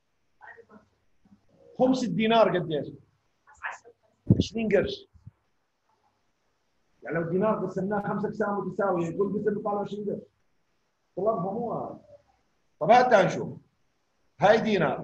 خمس الدينار قديش؟ 20 قرش. يعني لو الدينار قسمناه 5 اقسام متساويه كل قسم بيطلع 20 قرش. طلاب فهموها. طب هات نشوف. هاي دينار.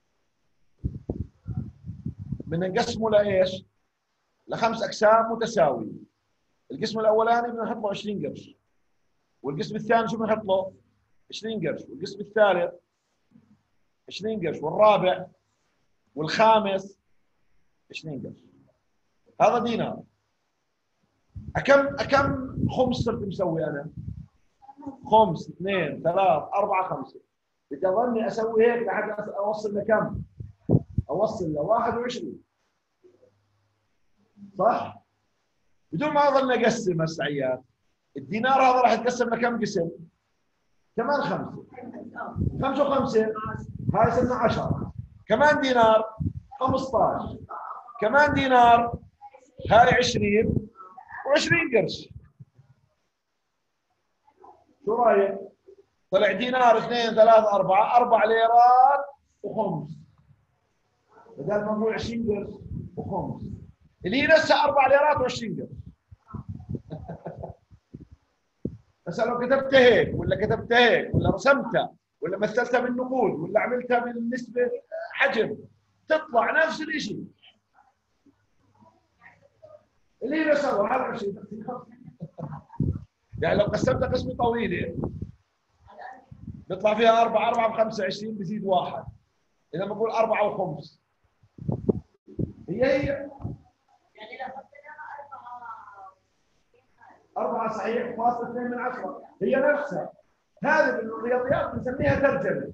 بدنا نقسمه لايش؟ لخمس اقسام متساويه. القسم الاولاني بدنا نحط له 20 قرش. والقسم الثاني شو بنحط له؟ 20 قرش، والقسم الثالث 20 قرش، والرابع والخامس 20 قرش. هذا دينار. أكم خمس صرت مسوي أنا؟ خمس، اثنين، ثلاث، أربعة، خمسة. بدي أظني أسوي هيك لحد أوصل لكم؟ أوصل ل 21. صح؟ بدون ما أظل أقسم السعيات. الدينار هذا راح يتقسم لكم قسم؟ كمان 5. 5 و5 هاي صرنا 10. كمان دينار 15. كمان دينار هاي 20 و20 قرش. شو رايك؟ طلع دينار 2 3 4 4 ليرات وخمس. بدل ما نقول 20 قرش وخمس اللي هي نفسها 4 ليرات و20 قرش. بس لو كتبتها هيك ولا كتبتها هيك ولا رسمتها ولا مثلتها بالنقود ولا عملتها بالنسبه حجم تطلع نفس الشيء. اللي هي نفسها هذا 20 يعني لو قسمتها قسمه طويله بيطلع فيها 4 ب 25 بزيد 1. اذا بقول 4 وخمس هي يعني لو حطيناها 4 صحيح فاصل 2 من 10 هي نفسها. هذه بالرياضيات بنسميها ترجمه.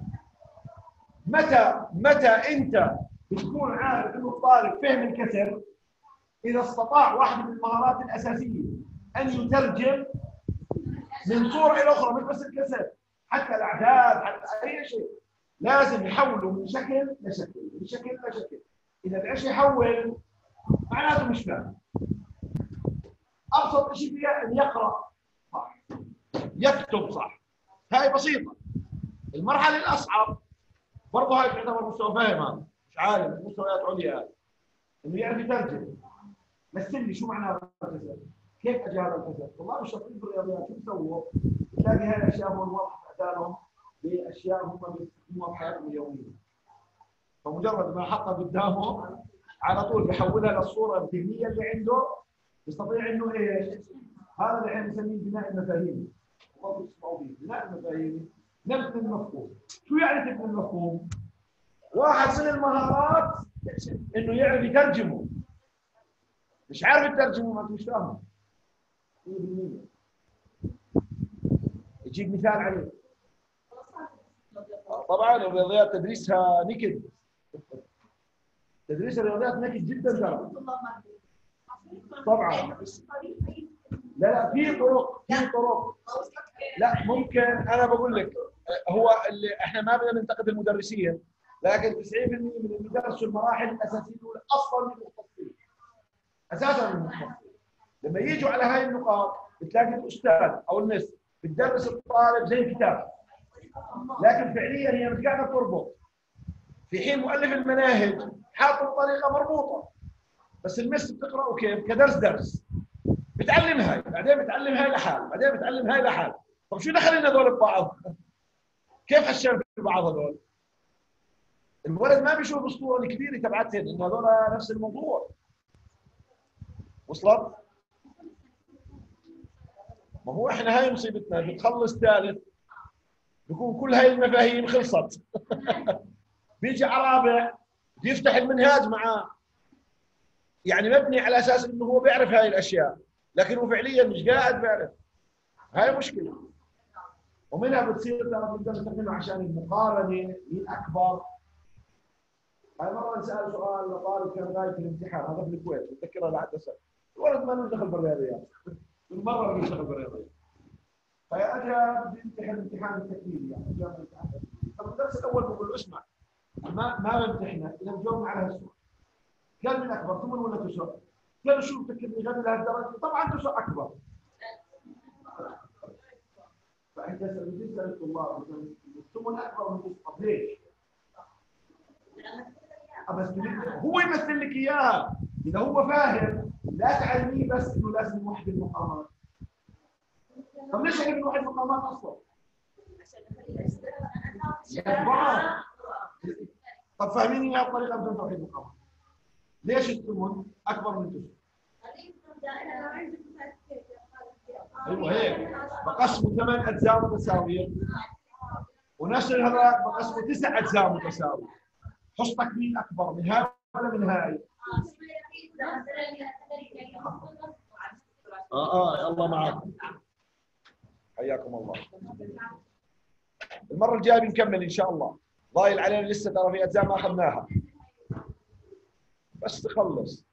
متى انت بتكون عارف انه الطالب فهم الكسر؟ اذا استطاع واحده من المهارات الاساسيه ان يترجم من صوره الى اخرى، مش بس الكسر، حتى الاعداد، حتى اي شيء لازم يحوله من شكل لشكل، من شكل لشكل. اذا بدأش يحول معناته مش فاهم. ابسط شيء فيها ان يقرا صح، يكتب صح. هاي بسيطه. المرحله الاصعب برضه هاي تعتبر مستوى فهم، هذا مش عالم، مستويات عليا، انه يعرف يترجم. مثل لي شو معنى هذا الكسر؟ كيف اجى هذا الكسر؟ والله الشاطرين في الرياضيات شو بيسووا؟ بتلاقي هاي الاشياء هون واضحه قدامهم باشياء هم بيستخدموها بحياتهم اليوميه. فمجرد ما حطها قدامه على طول بيحولها للصوره الذهنيه اللي عنده، يستطيع انه ايش؟ هذا اللي احنا بنسميه بناء المفاهيم. والله بتسمعوا به بناء المفاهيم، نبني المفهوم. شو يعني تبني المفهوم؟ واحد من المهارات انه يعرف يترجمه. مش عارف يترجمه ما مش فاهمه. 100%. يجيك مثال عليه. طبعا الرياضيات تدريسها نكد. تدريس الرياضيات نكد جدا ترى. طبعا. لا في طرق. لا ممكن انا بقول لك هو اللي احنا ما بدنا ننتقد المدرسين، لكن 90% من اللي درسوا المراحل الاساسيه الاولى اصلا من المختصين. اساسا من المختصين. لما يجوا على هاي النقاط بتلاقي الاستاذ او المس بتدرس الطالب زي الكتاب. لكن فعليا هي مش قاعده تربط، في حين مؤلف المناهج حاط بطريقه مربوطه، بس المس بتقراه كيف؟ كدرس درس، بتعلم هاي بعدين بتعلم هاي لحال، بعدين بتعلم هاي لحال. طب شو دخلنا هذول ببعض؟ كيف حشرنا في بعض هذول؟ الولد ما بيشوف الصوره الكبيره تبعتهم انه هذول نفس الموضوع. وصلت؟ ما هو احنا هاي مصيبتنا، بتخلص ثالث بيكون كل هاي المفاهيم خلصت. بيجي على رابع بيفتح المنهاج معاه، يعني مبني على اساس انه هو بيعرف هاي الاشياء، لكن هو فعليا مش قاعد بيعرف. هاي مشكله. ومنها بتصير ترى بدنا نستخدمها عشان المقارنه، مين اكبر. هاي مره نسال سؤال لطالب كان غايب في الامتحان، هذا في الكويت بتذكرها لحد هسه، الولد ما له دخل بالرياضيات، بالمره ما دخل بالرياضيات. فاجى بيمتحن امتحان التكميل، يعني جاب الامتحان. طب الدرس الاول بقول له اسمع، ما بمتحنك اذا مجاوب على هالسؤال. قال من اكبر، ثمن ولا تسع؟ قال له شو بتفكرني غبي لهالدرجه؟ طبعا تسع اكبر. فانت بتسال الطلاب الثمن اكبر من تسع، طب ليش؟ بس هو يمثل لك اياها، اذا هو فاهم لا تعلميه بس انه لازم نوحد المقامات. طب ليش احنا بنوحد المقامات اصلا؟ طب فاهميني اياها بطريقه بدون توحيد المقامات. ليش الثمن اكبر من تسع؟ ايوه هيك، بقسمه 8 اجزاء متساويه، ونشر هذا بقسمه 9 اجزاء متساويه. حصتك مين اكبر، من هاي ولا من هاي؟ الله معكم. حياكم الله. المره الجايه بنكمل ان شاء الله، ضايل علينا لسه ترى في اجزاء ما اخذناها، بس تخلص.